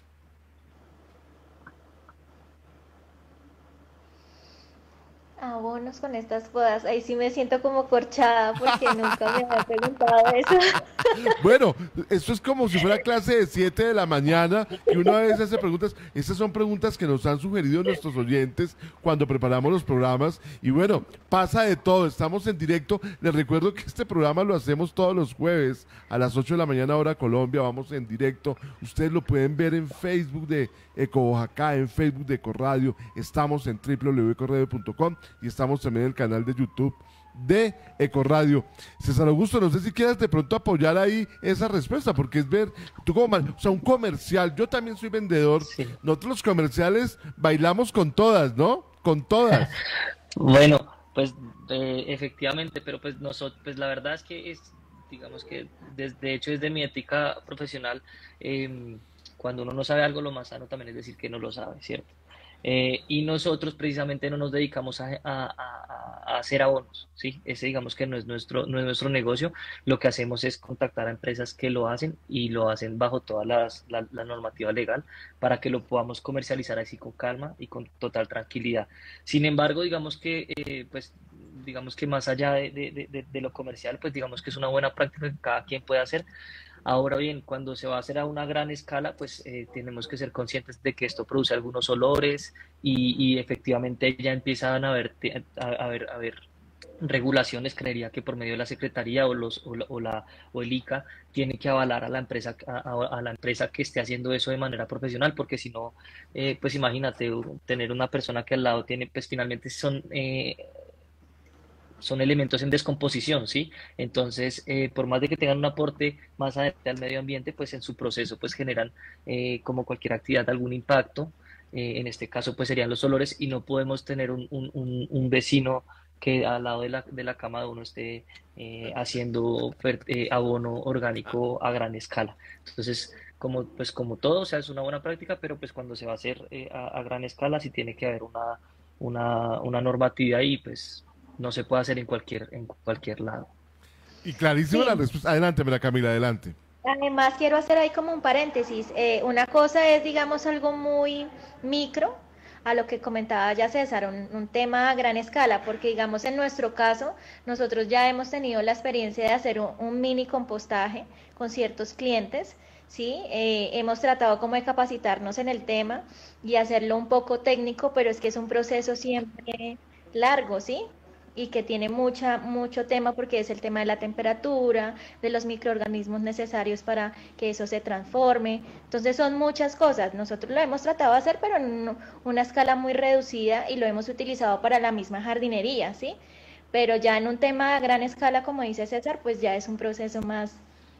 Abonos con estas podas, ahí sí me siento como corchada porque nunca me había preguntado eso. Bueno, esto es como si fuera clase de 7 de la mañana y una vez hace preguntas. Estas son preguntas que nos han sugerido nuestros oyentes cuando preparamos los programas, y bueno, pasa de todo, estamos en directo. Les recuerdo que este programa lo hacemos todos los jueves a las 8 de la mañana hora Colombia, vamos en directo. Ustedes lo pueden ver en Facebook de Ecoboyacá, en Facebook de Ecoradio, estamos en www.ecoradio.com y estamos también en el canal de YouTube de Ecoradio. César Augusto, no sé si quieras de pronto apoyar ahí esa respuesta, porque es ver, tú como, o sea, un comercial, yo también soy vendedor, sí. Nosotros los comerciales bailamos con todas, ¿no? con todas. Bueno, pues efectivamente, pero pues nosotros, pues la verdad es que digamos que de hecho desde mi ética profesional, cuando uno no sabe algo, lo más sano también es decir que no lo sabe, ¿cierto? Y nosotros precisamente no nos dedicamos a hacer abonos, ¿sí? Ese digamos que no es nuestro negocio. Lo que hacemos es contactar a empresas que lo hacen y lo hacen bajo toda la normativa legal para que lo podamos comercializar así con calma y con total tranquilidad. Sin embargo, digamos que pues digamos que más allá de lo comercial, pues digamos que es una buena práctica que cada quien puede hacer. Ahora bien, cuando se va a hacer a una gran escala, pues tenemos que ser conscientes de que esto produce algunos olores y efectivamente ya empiezan a haber regulaciones. Creería que por medio de la Secretaría o el ICA tiene que avalar a la empresa a la empresa que esté haciendo eso de manera profesional, porque si no, pues imagínate tener una persona que al lado tiene, pues finalmente son elementos en descomposición, ¿sí? Entonces, por más de que tengan un aporte más adelante al medio ambiente, pues en su proceso pues generan, como cualquier actividad, algún impacto. En este caso, pues serían los olores, y no podemos tener un vecino que al lado de la cama de uno esté haciendo abono orgánico a gran escala. Entonces, como todo, o sea, es una buena práctica, pero pues cuando se va a hacer a gran escala sí tiene que haber una normatividad, y pues no se puede hacer en cualquier lado. Y clarísima Sí. la respuesta. Adelante, María Camila, adelante. Además, quiero hacer ahí como un paréntesis. Una cosa es, digamos, algo muy micro, a lo que comentaba ya César, un tema a gran escala, porque, digamos, en nuestro caso, nosotros ya hemos tenido la experiencia de hacer un mini compostaje con ciertos clientes, ¿sí? Hemos tratado como de capacitarnos en el tema y hacerlo un poco técnico, pero es que es un proceso siempre largo, ¿sí? Y que tiene mucho tema, porque es el tema de la temperatura, de los microorganismos necesarios para que eso se transforme. Entonces son muchas cosas. Nosotros lo hemos tratado de hacer, pero en una escala muy reducida, y lo hemos utilizado para la misma jardinería, ¿sí? Pero ya en un tema a gran escala, como dice César, pues ya es un proceso más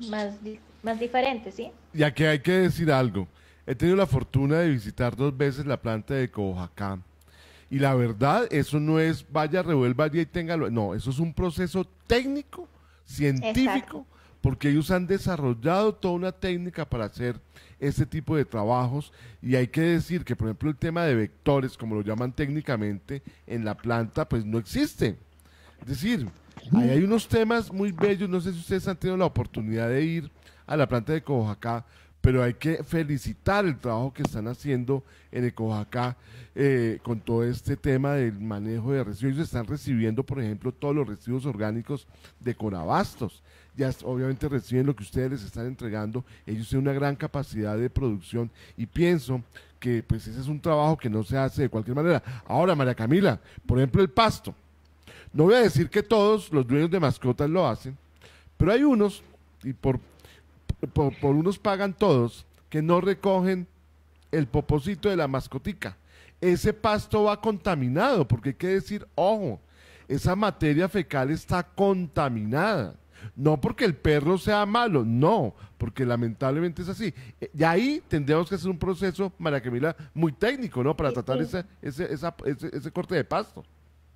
diferente, ¿sí? Y aquí hay que decir algo. He tenido la fortuna de visitar 2 veces la planta de Cobohacá. Y la verdad, eso no es vaya, revuelva y téngalo. No, eso es un proceso técnico, científico, Exacto. porque ellos han desarrollado toda una técnica para hacer este tipo de trabajos. Y hay que decir que, por ejemplo, el tema de vectores, como lo llaman técnicamente, en la planta, pues no existe. Es decir, ahí hay unos temas muy bellos. No sé si ustedes han tenido la oportunidad de ir a la planta de Cobohacá, pero hay que felicitar el trabajo que están haciendo en Ecobohacá con todo este tema del manejo de residuos. Ellos están recibiendo, por ejemplo, todos los residuos orgánicos de Conabastos. Ya obviamente reciben lo que ustedes les están entregando. Ellos tienen una gran capacidad de producción, y pienso que pues ese es un trabajo que no se hace de cualquier manera. Ahora, María Camila, por ejemplo, el pasto. No voy a decir que todos los dueños de mascotas lo hacen, pero hay unos, y por unos pagan todos, que no recogen el popocito de la mascotica. Ese pasto va contaminado, porque hay que decir, ojo, esa materia fecal está contaminada. No porque el perro sea malo, no, porque lamentablemente es así. Y ahí tendríamos que hacer un proceso, María Camila, muy técnico, ¿no? Para Sí, tratar sí. ese corte de pasto.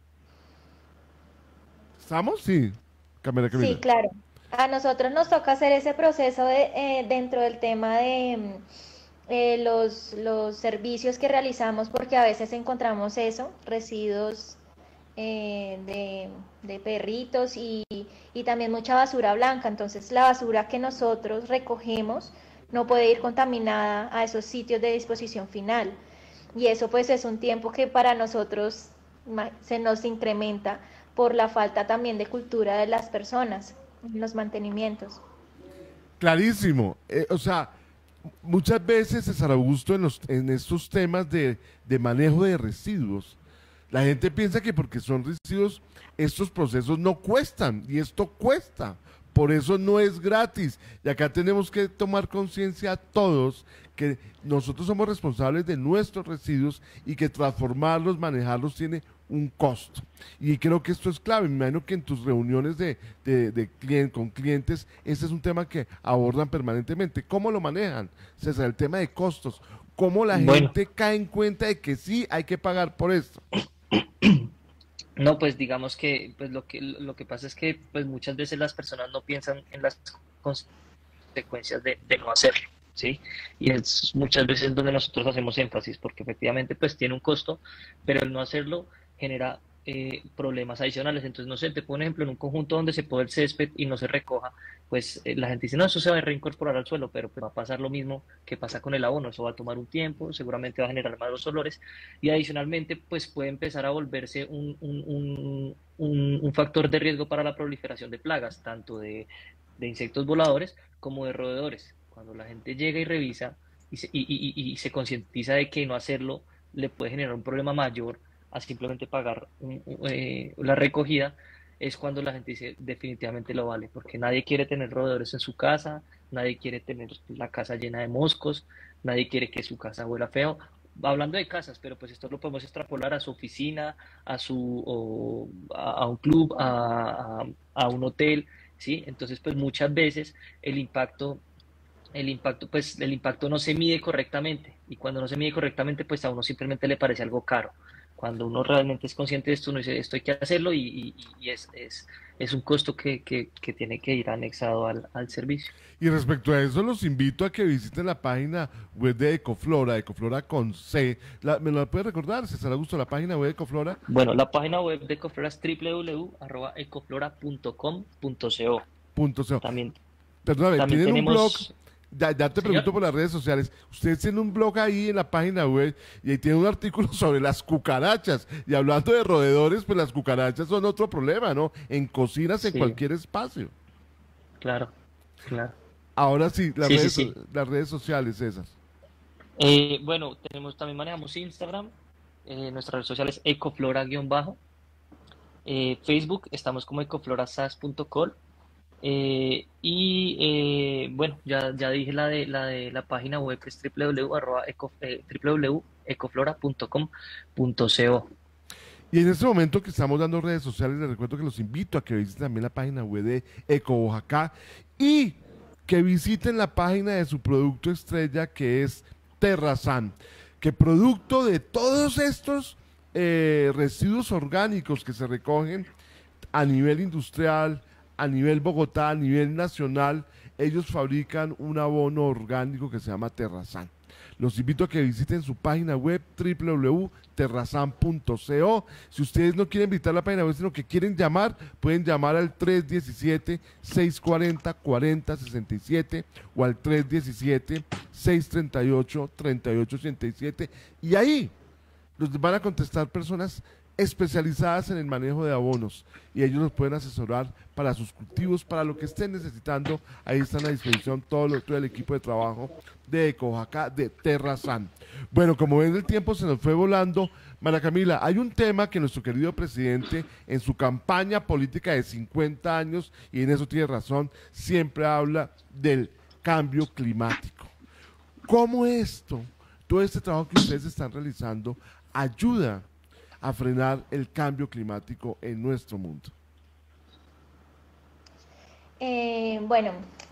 ¿Estamos? Sí, María Camila. Sí, claro. A nosotros nos toca hacer ese proceso dentro del tema de los servicios que realizamos, porque a veces encontramos eso, residuos de perritos y también mucha basura blanca. Entonces la basura que nosotros recogemos no puede ir contaminada a esos sitios de disposición final. Y eso pues es un tiempo que para nosotros se nos incrementa por la falta también de cultura de las personas en los mantenimientos. Clarísimo. O sea, muchas veces, César Augusto, en estos temas de manejo de residuos, la gente piensa que porque son residuos, estos procesos no cuestan, y esto cuesta. Por eso no es gratis. Y acá tenemos que tomar conciencia todos que nosotros somos responsables de nuestros residuos, y que transformarlos, manejarlos tiene un costo. Y creo que esto es clave. Me imagino que en tus reuniones con clientes, este es un tema que abordan permanentemente. ¿Cómo lo manejan, César? El tema de costos. ¿Cómo la gente cae en cuenta de que sí hay que pagar por esto? No, pues digamos que pues lo que pasa es que pues muchas veces las personas no piensan en las consecuencias de no hacerlo, ¿sí? Y es muchas veces donde nosotros hacemos énfasis, porque efectivamente pues tiene un costo, pero el no hacerlo genera problemas adicionales. Entonces, no sé, te pongo un ejemplo, en un conjunto donde se pone el césped y no se recoja, pues la gente dice, no, eso se va a reincorporar al suelo, pero pues, va a pasar lo mismo que pasa con el abono, eso va a tomar un tiempo, seguramente va a generar más olores, y adicionalmente, pues puede empezar a volverse un factor de riesgo para la proliferación de plagas, tanto de insectos voladores como de roedores. Cuando la gente llega y revisa y se concientiza de que no hacerlo le puede generar un problema mayor a simplemente pagar la recogida, es cuando la gente dice definitivamente lo vale, porque nadie quiere tener roedores en su casa, nadie quiere tener la casa llena de moscos, nadie quiere que su casa huela feo. Hablando de casas, pero pues esto lo podemos extrapolar a su oficina, a un club, a un hotel, ¿sí? Entonces, pues muchas veces el impacto no se mide correctamente, y cuando no se mide correctamente, pues a uno simplemente le parece algo caro. Cuando uno realmente es consciente de esto, uno dice, esto hay que hacerlo, y es un costo que tiene que ir anexado al servicio. Y respecto a eso, los invito a que visiten la página web de Ecoflora, Ecoflora con C. ¿Me lo puede recordar, César Augusto, la página web de Ecoflora? Bueno, la página web de Ecoflora es www.ecoflora.com.co. También tienen un blog. Ya te pregunto Señor. por las redes sociales. Ustedes tienen un blog ahí en la página web y ahí tiene un artículo sobre las cucarachas. Y hablando de roedores, pues las cucarachas son otro problema, ¿no? En cocinas, en cualquier espacio. Claro. Ahora sí, las redes sociales esas. Bueno, también manejamos Instagram, nuestra red social es ecoflora_, Facebook, estamos como ecoflorasas.com. Bueno, ya dije la de la página web, que es www.ecoflora.com.co. Y en este momento que estamos dando redes sociales, les recuerdo que los invito a que visiten también la página web de Eco Oaxaca y que visiten la página de su producto estrella, que es Terrasan, que producto de todos estos residuos orgánicos que se recogen a nivel industrial, a nivel Bogotá, a nivel nacional, ellos fabrican un abono orgánico que se llama Terrasan. Los invito a que visiten su página web www.terrasan.co. Si ustedes no quieren visitar la página web, sino que quieren llamar, pueden llamar al 317-640-4067 o al 317-638-3887, y ahí los van a contestar personas especializadas en el manejo de abonos, y ellos los pueden asesorar para sus cultivos, para lo que estén necesitando. Ahí están a disposición todo el equipo de trabajo de Eco Oaxaca, de Terrasan. Bueno, como ven, el tiempo se nos fue volando. María Camila, hay un tema que nuestro querido presidente en su campaña política de 50 años, y en eso tiene razón, siempre habla del cambio climático. ¿Cómo todo este trabajo que ustedes están realizando, ayuda a frenar el cambio climático en nuestro mundo? Bueno,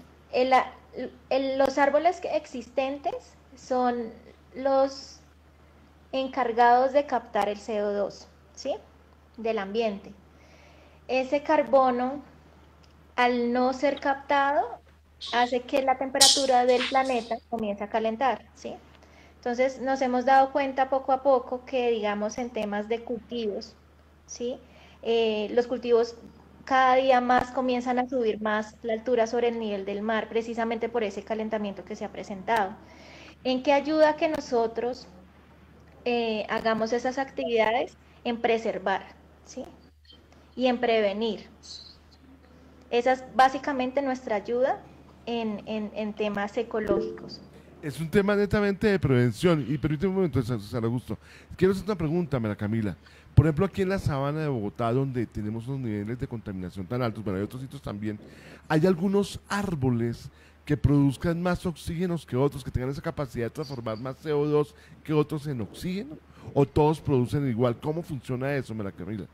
los árboles existentes son los encargados de captar el CO2, ¿sí?, del ambiente. Ese carbono, al no ser captado, hace que la temperatura del planeta comience a calentar, ¿sí? Entonces nos hemos dado cuenta poco a poco que, digamos, en temas de cultivos, ¿sí?, los cultivos cada día más comienzan a subir más la altura sobre el nivel del mar, precisamente por ese calentamiento que se ha presentado. ¿En qué ayuda que nosotros hagamos esas actividades? En preservar, ¿sí?, y en prevenir. Esa es básicamente nuestra ayuda en temas ecológicos. Es un tema netamente de prevención. Y permíteme un momento, César Augusto. Quiero hacer una pregunta, María Camila. Por ejemplo, aquí en la sabana de Bogotá, donde tenemos unos niveles de contaminación tan altos, pero hay otros sitios también, hay algunos árboles que produzcan más oxígenos que otros, que tengan esa capacidad de transformar más CO2 que otros en oxígeno, o todos producen igual. ¿Cómo funciona eso, María Camila?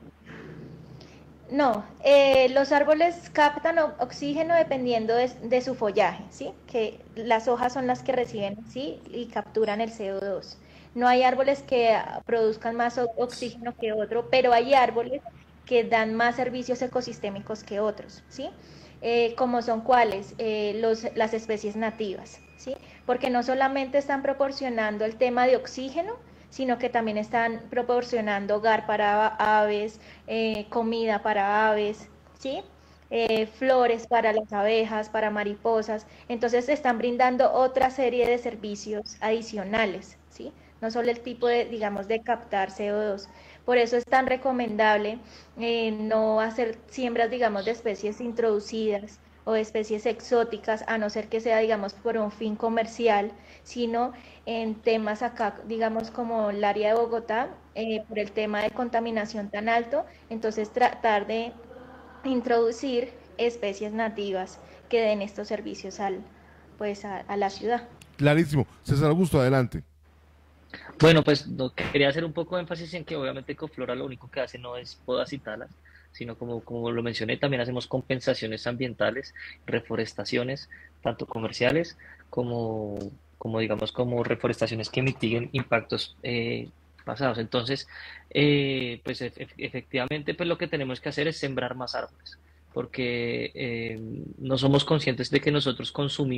No, los árboles captan oxígeno dependiendo de su follaje, ¿sí?, que las hojas son las que reciben, ¿sí?, y capturan el CO2. No hay árboles que produzcan más oxígeno que otro, pero hay árboles que dan más servicios ecosistémicos que otros, ¿sí? Como son cuáles, las especies nativas, ¿sí? Porque no solamente están proporcionando el tema de oxígeno, sino que también están proporcionando hogar para aves, comida para aves, ¿sí? Flores para las abejas, para mariposas. Entonces están brindando otra serie de servicios adicionales, ¿sí? No solo el tipo de, digamos, de captar CO2. Por eso es tan recomendable no hacer siembras, digamos, de especies introducidas o de especies exóticas, a no ser que sea, digamos, por un fin comercial, sino en temas acá, digamos, como el área de Bogotá, por el tema de contaminación tan alto, entonces tratar de introducir especies nativas que den estos servicios pues a la ciudad. Clarísimo. César Augusto, adelante. Bueno, pues no, quería hacer un poco de énfasis en que obviamente Ecoflora lo único que hace no es podas y talas, sino como lo mencioné, también hacemos compensaciones ambientales, reforestaciones, tanto comerciales como digamos, como reforestaciones que mitiguen impactos pasados. Entonces, pues efectivamente, pues lo que tenemos que hacer es sembrar más árboles, porque no somos conscientes de que nosotros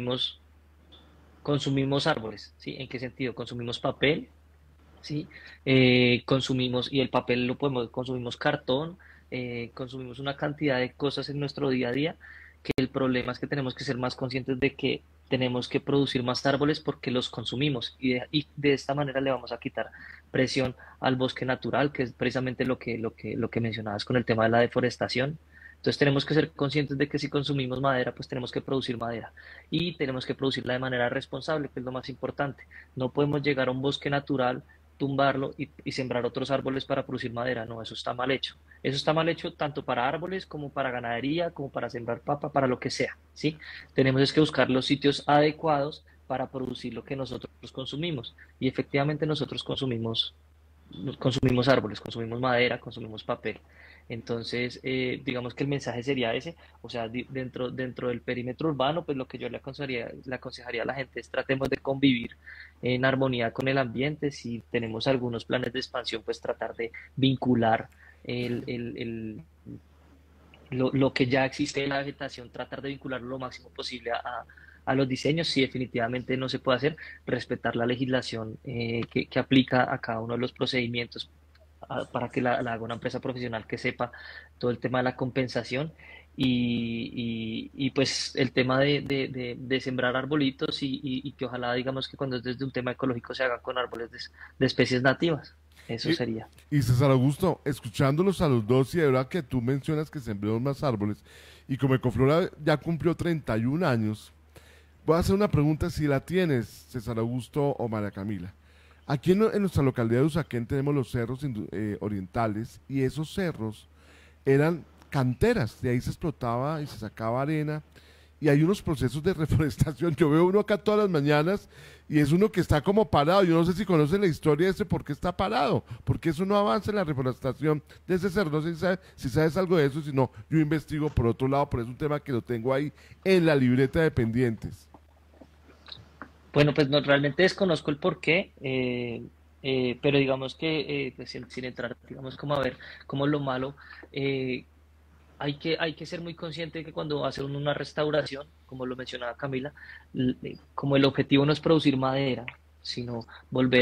consumimos árboles, ¿sí? ¿En qué sentido? Consumimos papel, ¿sí? Consumimos, y el papel consumimos cartón, consumimos una cantidad de cosas en nuestro día a día, que el problema es que tenemos que ser más conscientes de que tenemos que producir más árboles porque los consumimos, y de esta manera le vamos a quitar presión al bosque natural, que es precisamente lo que mencionabas con el tema de la deforestación. Entonces tenemos que ser conscientes de que si consumimos madera, pues tenemos que producir madera y tenemos que producirla de manera responsable, que es lo más importante. No podemos llegar a un bosque natural, tumbarlo y sembrar otros árboles para producir madera. No, eso está mal hecho. Eso está mal hecho tanto para árboles como para ganadería, como para sembrar papa, para lo que sea, ¿sí? Tenemos es que buscar los sitios adecuados para producir lo que nosotros consumimos. Y efectivamente nosotros consumimos árboles, consumimos madera, consumimos papel. Entonces, digamos que el mensaje sería ese, o sea, dentro del perímetro urbano, pues lo que yo le aconsejaría a la gente es tratemos de convivir en armonía con el ambiente. Si tenemos algunos planes de expansión, pues tratar de vincular lo que ya existe en la vegetación, tratar de vincularlo lo máximo posible a los diseños. Si definitivamente no se puede hacer, respetar la legislación que aplica a cada uno de los procedimientos para que la haga una empresa profesional que sepa todo el tema de la compensación y pues el tema de sembrar arbolitos y que ojalá digamos que cuando es desde un tema ecológico se haga con árboles de especies nativas. Eso sería. Y César Augusto, escuchándolos a los dos, y de verdad que tú mencionas que sembremos más árboles, y como Ecoflora ya cumplió 31 años, voy a hacer una pregunta si la tienes, César Augusto o María Camila. Aquí en nuestra localidad de Usaquén tenemos los cerros orientales, y esos cerros eran canteras, de ahí se explotaba y se sacaba arena, y hay unos procesos de reforestación. Yo veo uno acá todas las mañanas y es uno que está como parado. Yo no sé si conocen la historia de ese, por qué está parado, porque eso no avanza en la reforestación de ese cerro. No sé si sabes algo de eso, si no, yo investigo por otro lado, pero es un tema que lo tengo ahí en la libreta de pendientes. Bueno, pues no, realmente desconozco el porqué, pero digamos que pues sin entrar, digamos, como a ver como lo malo, hay que ser muy consciente de que cuando hace uno una restauración, como lo mencionaba Camila, como el objetivo no es producir madera, sino volver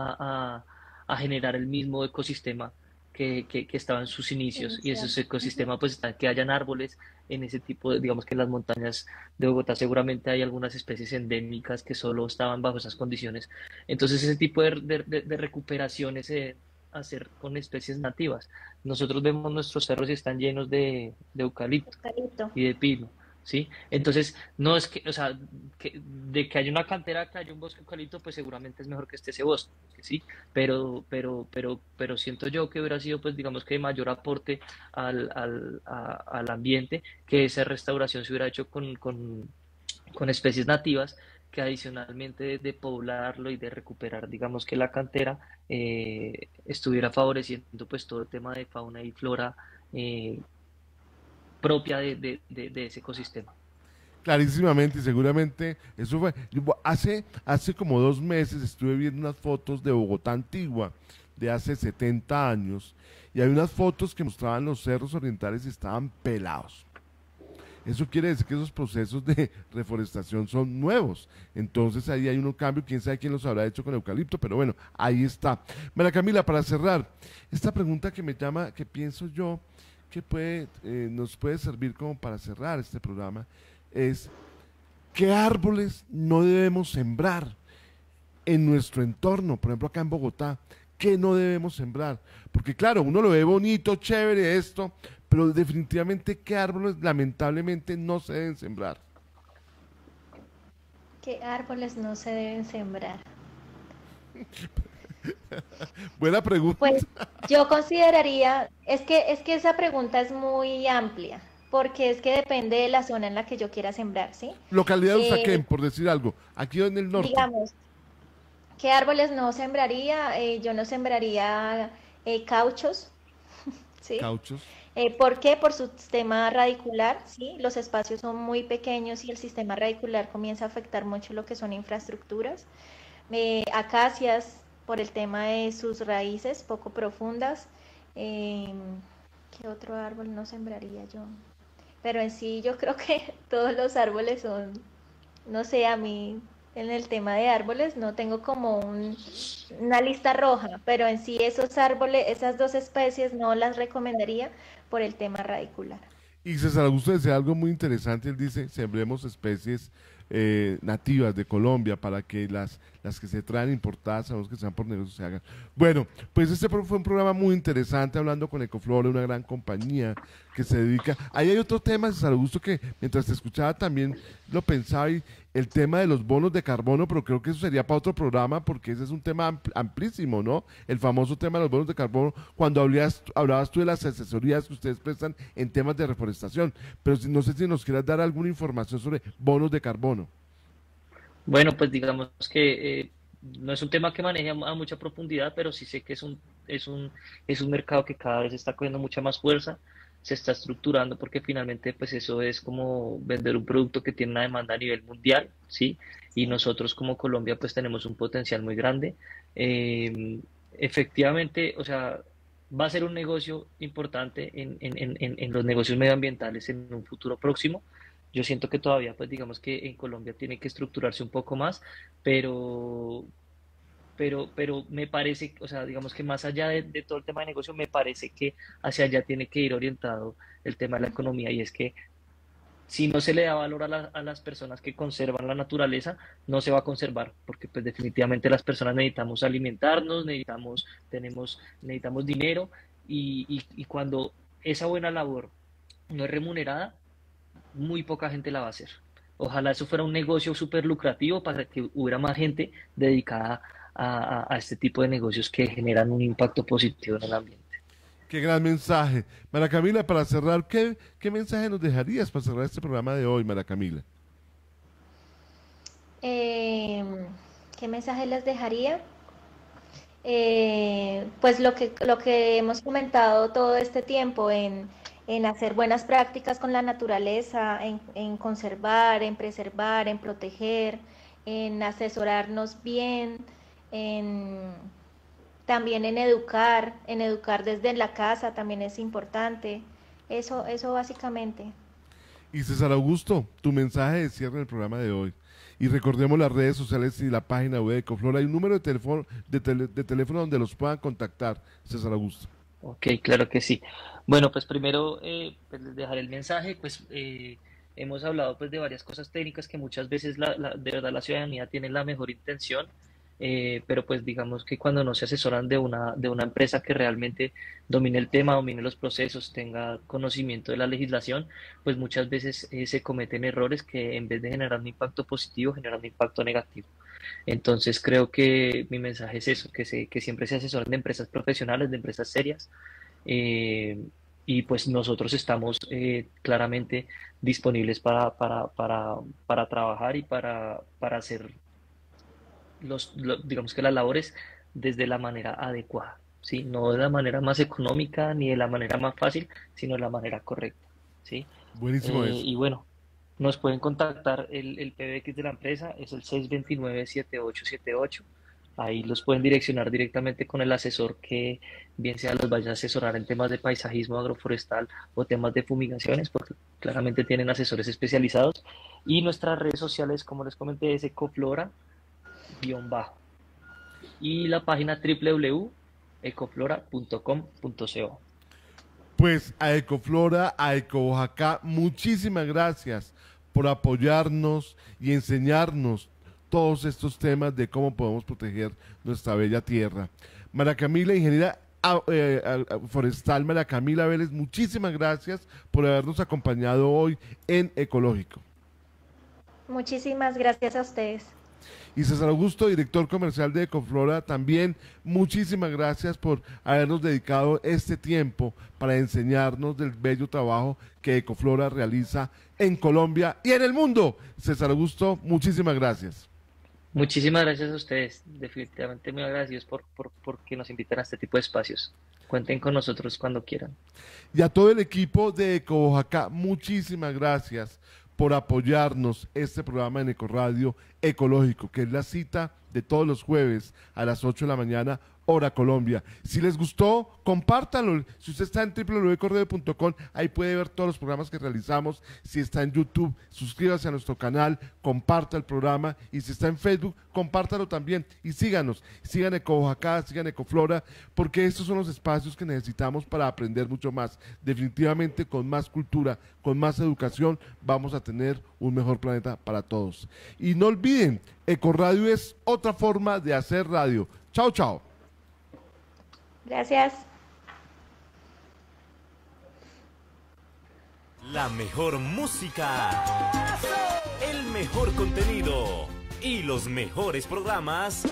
a generar el mismo ecosistema que estaba en sus inicios, y ese ecosistema pues está que hayan árboles en ese tipo de, digamos que en las montañas de Bogotá seguramente hay algunas especies endémicas que solo estaban bajo esas condiciones. Entonces ese tipo de recuperaciones hacer con especies nativas. Nosotros vemos nuestros cerros y están llenos de eucalipto y de pino, ¿sí? Entonces, no es que, o sea, de que haya una cantera, que haya un bosque de eucalipto, pues seguramente es mejor que esté ese bosque, ¿sí? Pero siento yo que hubiera sido, pues, digamos que de mayor aporte al ambiente, que esa restauración se hubiera hecho con especies nativas, que adicionalmente de poblarlo y de recuperar, digamos que la cantera estuviera favoreciendo pues todo el tema de fauna y flora propia de ese ecosistema. Clarísimamente, y seguramente eso fue. Hace como 2 meses estuve viendo unas fotos de Bogotá antigua, de hace 70 años, y hay unas fotos que mostraban los cerros orientales y estaban pelados. Eso quiere decir que esos procesos de reforestación son nuevos. Entonces ahí hay un cambio, quién sabe quién los habrá hecho con eucalipto, pero bueno, ahí está. María Camila, para cerrar, esta pregunta que me llama, que pienso yo, que nos puede servir como para cerrar este programa, es ¿qué árboles no debemos sembrar en nuestro entorno? Por ejemplo, acá en Bogotá, ¿qué no debemos sembrar? Porque claro, uno lo ve bonito, chévere esto, pero definitivamente ¿qué árboles lamentablemente no se deben sembrar? ¿Qué árboles no se deben sembrar? Buena pregunta. Pues yo consideraría, es que esa pregunta es muy amplia, porque es que depende de la zona en la que yo quiera sembrar, ¿sí? Localidad de Usaquén, por decir algo, aquí en el norte. Digamos, ¿qué árboles no sembraría? Yo no sembraría cauchos, ¿sí? Cauchos. ¿Por qué? Por su sistema radicular, ¿sí? Los espacios son muy pequeños y el sistema radicular comienza a afectar mucho lo que son infraestructuras. Acacias, por el tema de sus raíces poco profundas. ¿Qué otro árbol no sembraría yo? Pero en sí yo creo que todos los árboles son, no sé, a mí en el tema de árboles no tengo como una lista roja, pero en sí esos árboles, esas 2 especies no las recomendaría por el tema radicular. Y César Augusto decía algo muy interesante, él dice, sembremos especies nativas de Colombia para que las que se traen importadas, sabemos que sean por negocios, se hagan. Bueno, pues este fue un programa muy interesante hablando con Ecoflora, una gran compañía que se dedica. Ahí hay otro tema, César Augusto, que mientras te escuchaba también lo pensaba, y el tema de los bonos de carbono, pero creo que eso sería para otro programa porque ese es un tema amplísimo, ¿no? El famoso tema de los bonos de carbono, cuando hablabas tú de las asesorías que ustedes prestan en temas de reforestación, pero no sé si nos quieras dar alguna información sobre bonos de carbono. Bueno, pues digamos que no es un tema que maneje a mucha profundidad, pero sí sé que es un mercado que cada vez está cogiendo mucha más fuerza, se está estructurando porque finalmente pues eso es como vender un producto que tiene una demanda a nivel mundial, ¿sí? Y nosotros como Colombia pues tenemos un potencial muy grande. Efectivamente, o sea, va a ser un negocio importante en los negocios medioambientales en un futuro próximo. Yo siento que todavía, pues digamos que en Colombia tiene que estructurarse un poco más, pero me parece, o sea, digamos que más allá de todo el tema de negocio, me parece que hacia allá tiene que ir orientado el tema de la economía, y es que si no se le da valor a las personas que conservan la naturaleza, no se va a conservar, porque pues definitivamente las personas necesitamos alimentarnos, necesitamos dinero, y cuando esa buena labor no es remunerada, muy poca gente la va a hacer. Ojalá eso fuera un negocio súper lucrativo para que hubiera más gente dedicada a este tipo de negocios que generan un impacto positivo en el ambiente. Qué gran mensaje. María Camila, para cerrar, ¿qué mensaje nos dejarías para cerrar este programa de hoy, María Camila? ¿Qué mensaje les dejaría? Pues lo que hemos comentado todo este tiempo en hacer buenas prácticas con la naturaleza, en conservar, en preservar, en proteger, en asesorarnos bien, también en educar desde la casa también es importante. Eso básicamente. Y César Augusto, tu mensaje de cierre del programa de hoy. Y recordemos las redes sociales y la página web de Ecoflora. Hay un número de teléfono donde los puedan contactar, César Augusto. Ok, claro que sí. Bueno, pues primero pues les dejaré el mensaje. Pues hemos hablado pues de varias cosas técnicas que muchas veces de verdad la ciudadanía tiene la mejor intención, pero pues digamos que cuando no se asesoran de una empresa que realmente domine el tema, domine los procesos, tenga conocimiento de la legislación, pues muchas veces se cometen errores que en vez de generar un impacto positivo, generan un impacto negativo. Entonces creo que mi mensaje es eso, que siempre se asesoren de empresas profesionales, de empresas serias, y pues nosotros estamos claramente disponibles para trabajar y para hacer digamos que las labores desde la manera adecuada, ¿sí? No de la manera más económica ni de la manera más fácil, sino de la manera correcta, ¿sí? Buenísimo eso. Y bueno, Nos pueden contactar, el PBX de la empresa es el 629-7878. Ahí los pueden direccionar directamente con el asesor que bien sea los vaya a asesorar en temas de paisajismo agroforestal o temas de fumigaciones, porque claramente tienen asesores especializados. Y nuestras redes sociales, como les comenté, es ecoflora-. Y la página www.ecoflora.com.co. Pues a Ecoflora, a Eco Oaxaca, muchísimas gracias por apoyarnos y enseñarnos todos estos temas de cómo podemos proteger nuestra bella tierra. María Camila, ingeniera forestal María Camila Vélez, muchísimas gracias por habernos acompañado hoy en Ecológico. Muchísimas gracias a ustedes. Y César Augusto, director comercial de Ecoflora, también muchísimas gracias por habernos dedicado este tiempo para enseñarnos del bello trabajo que Ecoflora realiza en Colombia y en el mundo. César Augusto, muchísimas gracias. Muchísimas gracias a ustedes, definitivamente muy agradecidos por que nos invitan a este tipo de espacios. Cuenten con nosotros cuando quieran. Y a todo el equipo de Eco Oaxaca, muchísimas gracias por apoyarnos este programa en Ecoradio Ecológico, que es la cita de todos los jueves a las 8 de la mañana, hora Colombia. Si les gustó, compártanlo. Si usted está en www.ecoradio.com, ahí puede ver todos los programas que realizamos. Si está en YouTube, suscríbase a nuestro canal, comparta el programa. Y si está en Facebook, compártalo también. Y síganos, sigan Eco Oaxaca, sigan Ecoflora, porque estos son los espacios que necesitamos para aprender mucho más. Definitivamente, con más cultura, con más educación, vamos a tener un mejor planeta para todos. Y no olviden, Ecoradio es otra forma de hacer radio. Chao, chao. Gracias. La mejor música, el mejor contenido y los mejores programas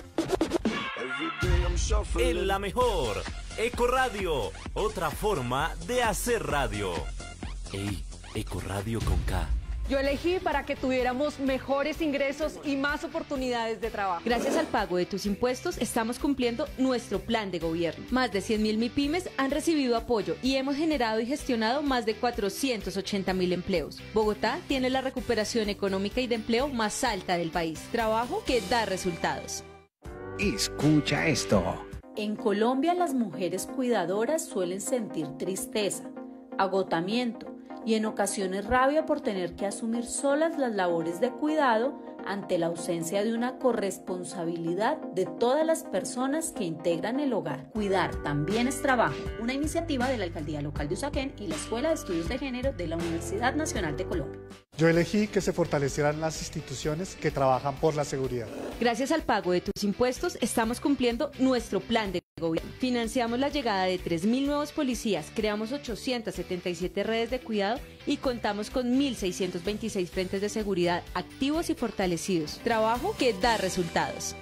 en la mejor Ecoradio, otra forma de hacer radio. Ey, Ecoradio con K. Yo elegí para que tuviéramos mejores ingresos y más oportunidades de trabajo. Gracias al pago de tus impuestos, estamos cumpliendo nuestro plan de gobierno. Más de 100.000 MIPYMES han recibido apoyo y hemos generado y gestionado más de 480.000 empleos. Bogotá tiene la recuperación económica y de empleo más alta del país. Trabajo que da resultados. Escucha esto. En Colombia, las mujeres cuidadoras suelen sentir tristeza, agotamiento y en ocasiones rabia por tener que asumir solas las labores de cuidado ante la ausencia de una corresponsabilidad de todas las personas que integran el hogar. Cuidar también es trabajo, una iniciativa de la Alcaldía Local de Usaquén y la Escuela de Estudios de Género de la Universidad Nacional de Colombia. Yo elegí que se fortalecieran las instituciones que trabajan por la seguridad. Gracias al pago de tus impuestos, estamos cumpliendo nuestro plan de gobierno. Financiamos la llegada de 3.000 nuevos policías, creamos 877 redes de cuidado y contamos con 1.626 frentes de seguridad activos y fortalecidos. Trabajo que da resultados.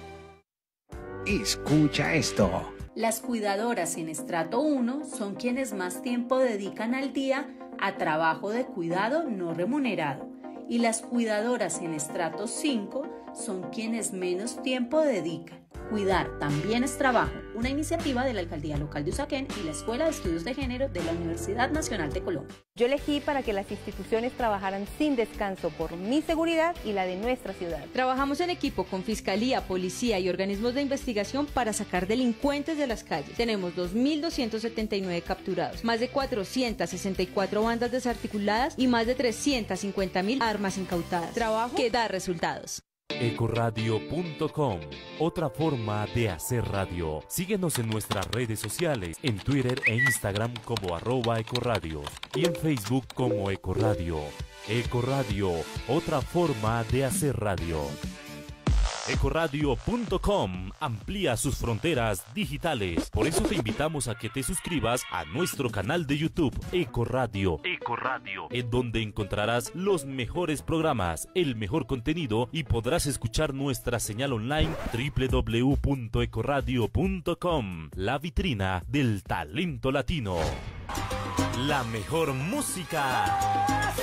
Escucha esto. Las cuidadoras en estrato 1 son quienes más tiempo dedican al día a trabajo de cuidado no remunerado y las cuidadoras en estrato 5 son quienes menos tiempo dedican. Cuidar también es trabajo, una iniciativa de la Alcaldía Local de Usaquén y la Escuela de Estudios de Género de la Universidad Nacional de Colombia. Yo elegí para que las instituciones trabajaran sin descanso por mi seguridad y la de nuestra ciudad. Trabajamos en equipo con Fiscalía, Policía y organismos de investigación para sacar delincuentes de las calles. Tenemos 2.279 capturados, más de 464 bandas desarticuladas y más de 350.000 armas incautadas. Trabajo que da resultados. Ecoradio.com, otra forma de hacer radio. Síguenos en nuestras redes sociales, en Twitter e Instagram como @Ecoradio y en Facebook como Ecoradio. Ecoradio, otra forma de hacer radio. Ecoradio.com amplía sus fronteras digitales. Por eso te invitamos a que te suscribas a nuestro canal de YouTube Ecoradio, en donde encontrarás los mejores programas, el mejor contenido y podrás escuchar nuestra señal online www.ecoradio.com, la vitrina del talento latino. La mejor música,